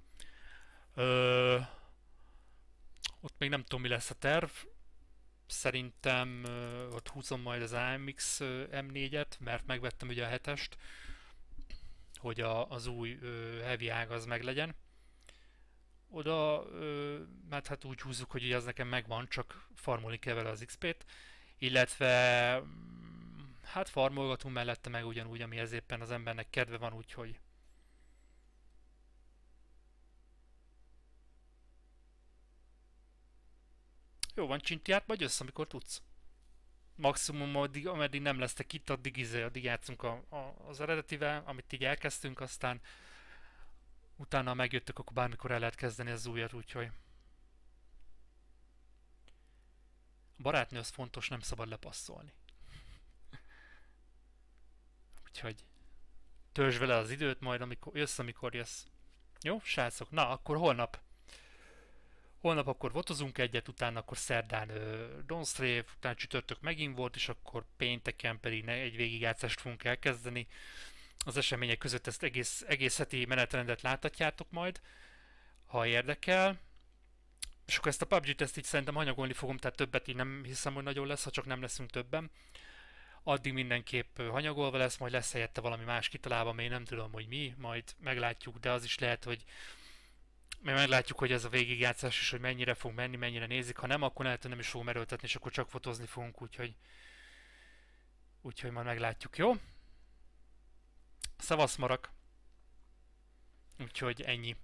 Ott még nem tudom, mi lesz a terv. Szerintem ott húzom majd az AMX M4-et, mert megvettem ugye a 7-est, hogy az új heavy ág az meglegyen. Oda, mert hát úgy húzzuk, hogy ugye az nekem megvan, csak farmolni kell vele az XP-t, illetve hát farmolgatunk mellette meg ugyanúgy, amihez éppen az embernek kedve van, úgyhogy jó van, Csintiát, majd jössz, amikor tudsz. Maximum ameddig nem lesztek itt, addig játszunk az eredetivel, amit így elkezdtünk, aztán utána megjöttök, akkor bármikor el lehet kezdeni az újat, úgyhogy a barátnő az fontos, nem szabad lepasszolni. Úgyhogy töltsd vele az időt, majd amikor jössz. Jó, srácok? Na, akkor holnap akkor votozunk egyet, utána akkor szerdán Donstrév, utána csütörtök megint volt, és akkor pénteken pedig egy végigjátszást fogunk elkezdeni. Az események között ezt egész heti menetrendet láthatjátok majd, ha érdekel. És akkor ezt a PUBG-t ezt így szerintem hanyagolni fogom, tehát többet így nem hiszem, hogy nagyon lesz, ha csak nem leszünk többen. Addig mindenképp hanyagolva lesz, majd lesz helyette valami más kitalálva, még nem tudom, hogy mi, majd meglátjuk, de az is lehet, hogy meglátjuk, hogy ez a végigjátszás is, hogy mennyire fog menni, mennyire nézik. Ha nem, akkor lehet, hogy nem is fogom erőltetni, és akkor csak fotózni fogunk, úgyhogy Úgyhogy majd meglátjuk, jó? Szavasz marak. Úgyhogy ennyi.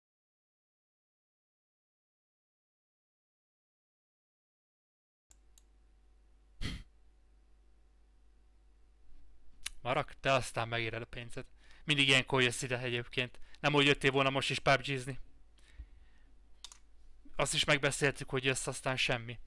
Marak, te aztán megéred a pénzed. Mindig ilyenkor jössz ide egyébként. Nem úgy jöttél volna most is PUBG-zni. Azt is megbeszéltük, hogy jössz, aztán semmi.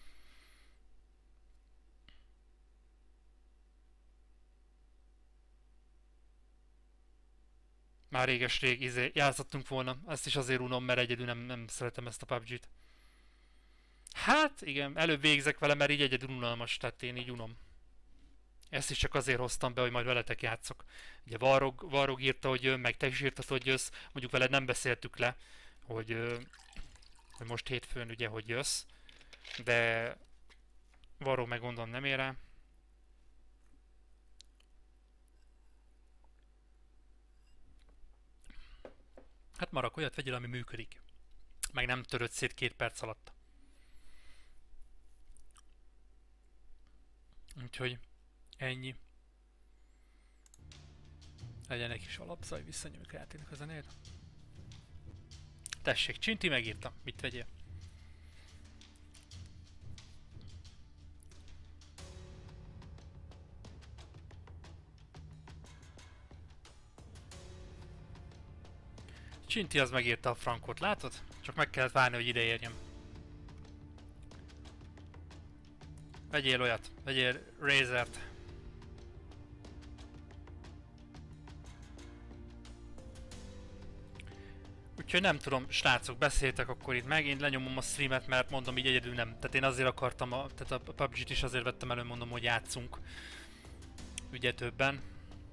Már réges-rég játszottunk volna. Ezt is azért unom, mert egyedül nem szeretem ezt a PUBG-t. Hát igen, előbb végzek vele, mert így egyedül unalmas, tehát én így unom. Ezt is csak azért hoztam be, hogy majd veletek játszok. Ugye Varrog írta, hogy jön, meg te is írtad, hogy jössz. Mondjuk veled nem beszéltük le, hogy most hétfőn ugye, hogy jössz. De Varrog meg gondolom nem ér rá. Hát Marak, olyat vegyél, ami működik. Meg nem töröd szét 2 perc alatt. Úgyhogy ennyi. Legyen egy kis alapzaj, visszanyomjuk a játéknak a zenét. Tessék, Csinti megírta. Mit vegyél? Csinti az megírta a frankot, látod? Csak meg kellett várni, hogy ide érjem. Vegyél olyat, vegyél Razert. Úgyhogy nem tudom, srácok, beszéltek akkor itt meg, én lenyomom a streamet, mert mondom így egyedül nem. Tehát én azért akartam, tehát a PUBG-t is azért vettem elő, mondom, hogy játszunk. Ugye többen.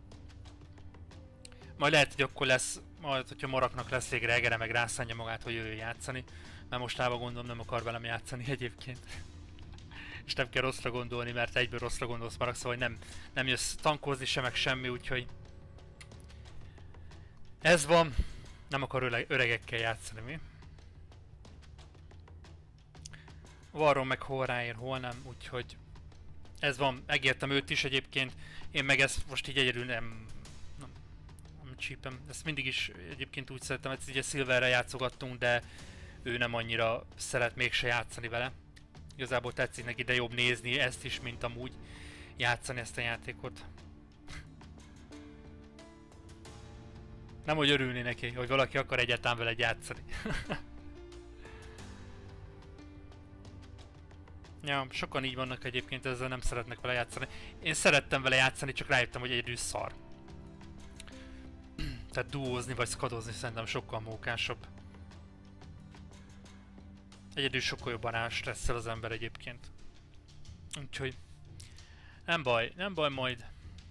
Majd lehet, hogy akkor lesz, majd hogyha Maraknak lesz végre egere, meg rászánja magát, hogy jöjjön játszani. Mert mostában gondolom nem akar velem játszani egyébként. És nem kell rosszra gondolni, mert egyből rosszra gondolsz Marak, szóval nem jössz tankozni se, meg semmi, úgyhogy... Ez van. Nem akar öregekkel játszani, mi? Varron meg hol ráér, hol nem, úgyhogy... Ez van, megértem őt is egyébként. Én meg ezt most így egyedül nem csípem. Ezt mindig is egyébként úgy szeretem, hogy ugye Silverrel játszogattunk, de ő nem annyira szeret mégse játszani vele. Igazából tetszik neki, de jobb nézni ezt is, mint amúgy játszani ezt a játékot. Nem, hogy örülni neki, hogy valaki akar egyáltalán vele játszani. Ja, sokan így vannak egyébként, ezzel nem szeretnek vele játszani. Én szerettem vele játszani, csak rájöttem, hogy egyedül szar. Tehát duózni vagy skadozni szerintem sokkal mókásabb. Egyedül sokkal jobban stresszel az ember egyébként. Úgyhogy... Nem baj majd.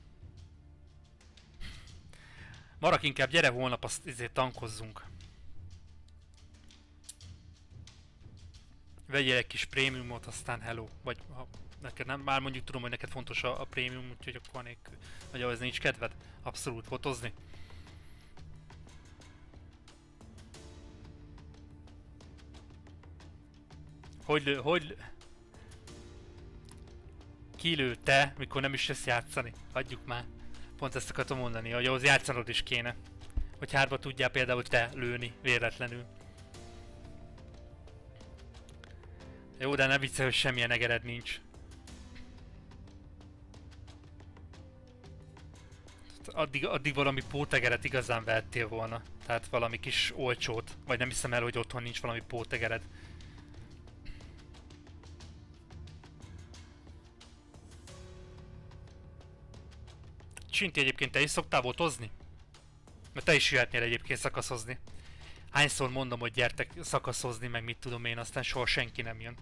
Marak, inkább gyere holnap, azt izé tankozzunk. Vegyél egy kis prémiumot, aztán hello. Vagy ha neked nem, már mondjuk tudom, hogy neked fontos a prémium, úgyhogy akkor nélkül. Vagy ahhoz nincs kedved? Abszolút, fotozni. Hogy kilő te, mikor nem is jössz játszani? Hagyjuk már. Pont ezt akartam mondani, hogy ahhoz játszanod is kéne. Hogy hárba tudjál például te lőni, véletlenül. Jó, de ne viccelj, hogy semmilyen egered nincs. Addig valami pótegeret igazán vettél volna. Tehát valami kis olcsót. Vagy nem hiszem el, hogy otthon nincs valami pótegered. Csinti, egyébként te is szoktál botozni? Mert te is jöhetnél egyébként szakaszozni. Hányszor mondom, hogy gyertek szakaszozni, meg mit tudom én, aztán soha senki nem jön.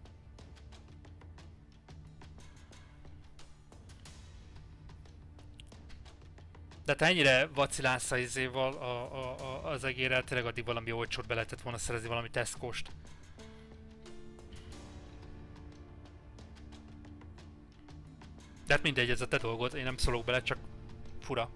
De te ennyire vacilálsz a izéval az egérrel, tényleg addig valami olcsót be lehetett volna szerezni, valami Tesco-st. De hát mindegy, ez a te dolgod, én nem szólok bele, csak fura.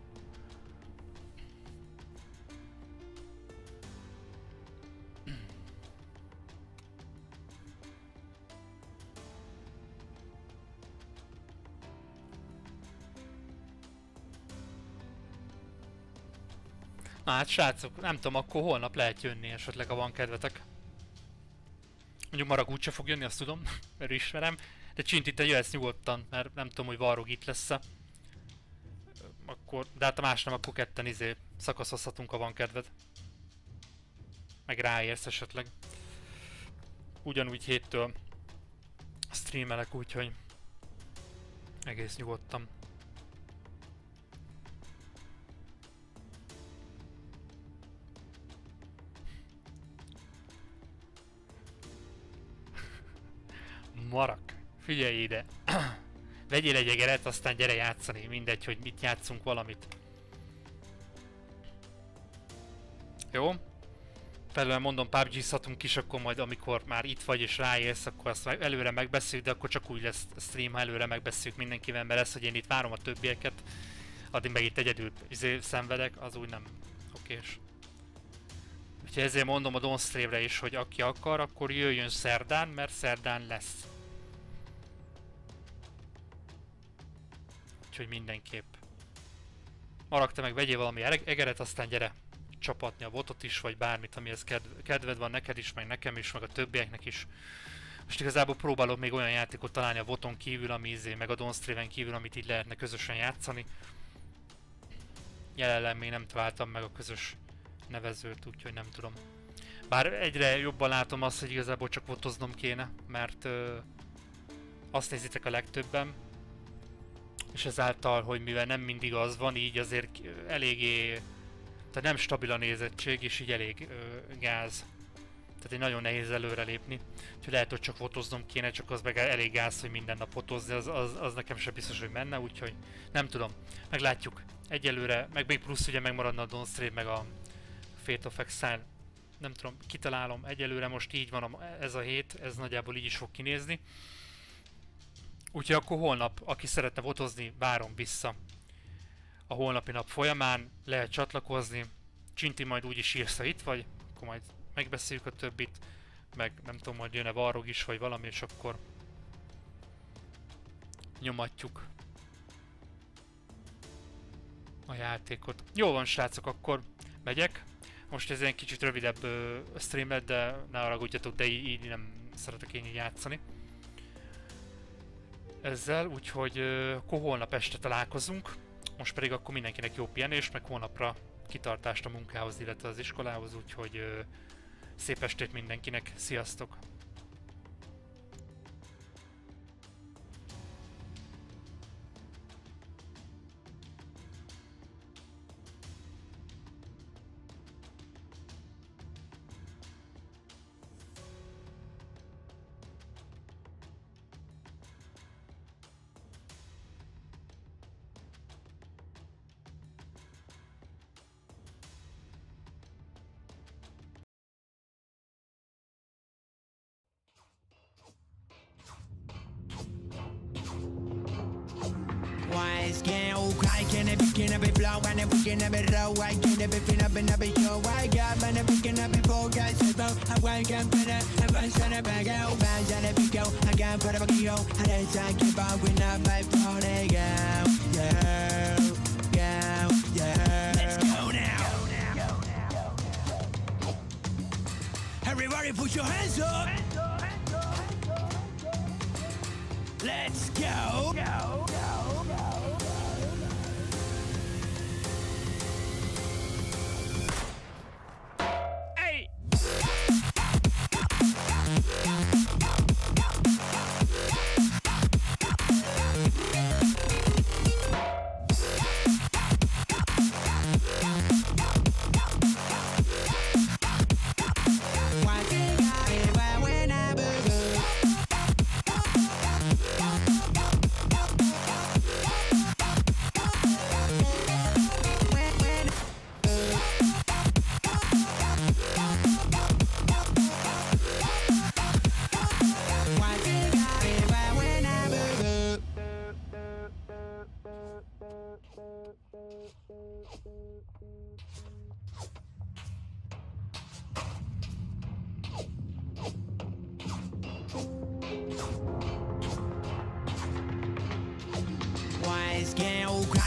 Na hát srácok, nem tudom, akkor holnap lehet jönni esetleg, ha van kedvetek. Mondjuk Marag úgyse fog jönni, azt tudom, mert ismerem. De Csinti, te jöhetsz nyugodtan, mert nem tudom, hogy Varrog itt lesz-e. Akkor, de hát a más nem, akkor ketten szakaszozhatunk, ha van kedved. Meg ráérsz esetleg. Ugyanúgy héttől streamelek, úgyhogy egész nyugodtan. Marak, figyelj ide! Vegyél egy egeret, aztán gyere játszani, mindegy, hogy mit játszunk valamit. Jó? Felőle mondom, PUBG-zhatunk is, akkor majd amikor már itt vagy és ráérsz, akkor azt előre megbeszéljük, de akkor csak úgy lesz stream, ha előre megbeszéljük mindenkivel, mert lesz, hogy én itt várom a többieket, addig meg itt egyedül szenvedek, az úgy nem okés. Úgyhogy ezért mondom a Donstreamre is, hogy aki akar, akkor jöjjön szerdán, mert szerdán lesz. Úgyhogy mindenképp. Marag, te meg vegyél valami egeret, aztán gyere csapatni a botot is, vagy bármit, amihez kedved van neked is, meg nekem is, meg a többieknek is. Most igazából próbálok még olyan játékot találni a boton kívül, ami meg a Donstreamen kívül, amit így lehetne közösen játszani. Jelenleg még nem találtam meg a közös nevezőt, úgyhogy nem tudom. Bár egyre jobban látom azt, hogy igazából csak botoznom kéne, mert azt nézitek a legtöbben, és ezáltal, hogy mivel nem mindig az van, így azért eléggé, tehát nem stabil a nézettség, és így elég gáz. Tehát így nagyon nehéz előrelépni. Úgyhogy lehet, hogy csak fotoznom kéne, csak az meg elég gáz, hogy minden nap fotozni, az nekem sem biztos, hogy menne, úgyhogy nem tudom. Meglátjuk. Egyelőre, meg még plusz ugye megmaradna a Donstream, meg a Fate of Exile. Nem tudom, kitalálom. Egyelőre most így van ez a hét, ez nagyjából így is fog kinézni. Úgyhogy akkor holnap, aki szeretne fotozni, várom vissza. A holnapi nap folyamán lehet csatlakozni. Csinti, majd úgyis írsz, ha itt vagy, akkor majd megbeszéljük a többit. Meg nem tudom, majd jön-e Varrog is, vagy valami, és akkor nyomatjuk a játékot. Jó van, srácok, akkor megyek. Most ez egy kicsit rövidebb stream lett, de ne haragudjatok, de így nem szeretek én így játszani. Ezzel, úgyhogy akkor holnap este találkozunk. Most pedig akkor mindenkinek jó pihenést, meg holnapra kitartást a munkához, illetve az iskolához, úgyhogy szép estét mindenkinek, sziasztok! Can I be blow and we can be row? I can't be fin up and be show. I got man, we can be four guys. I wake up and I'm send a bag out. Bands and a big go. I can't put up a kilo. And then I keep on with up my phone. Go, yeah. Let's go now. Everybody put your hands up. Let's go.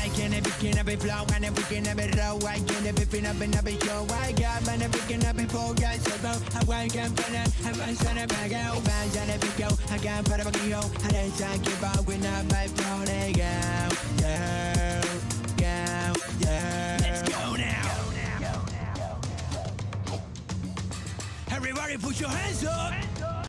I can't be picking up a flow and I'm picking up a row. I can't be picking up another show. I got man picking up a four guys. So I wake up and I'm gonna back out. Bands and a big go. I can't put up a yo. I didn't talk about when I'm my phone. Go. Let's go now. Everybody put your hands up.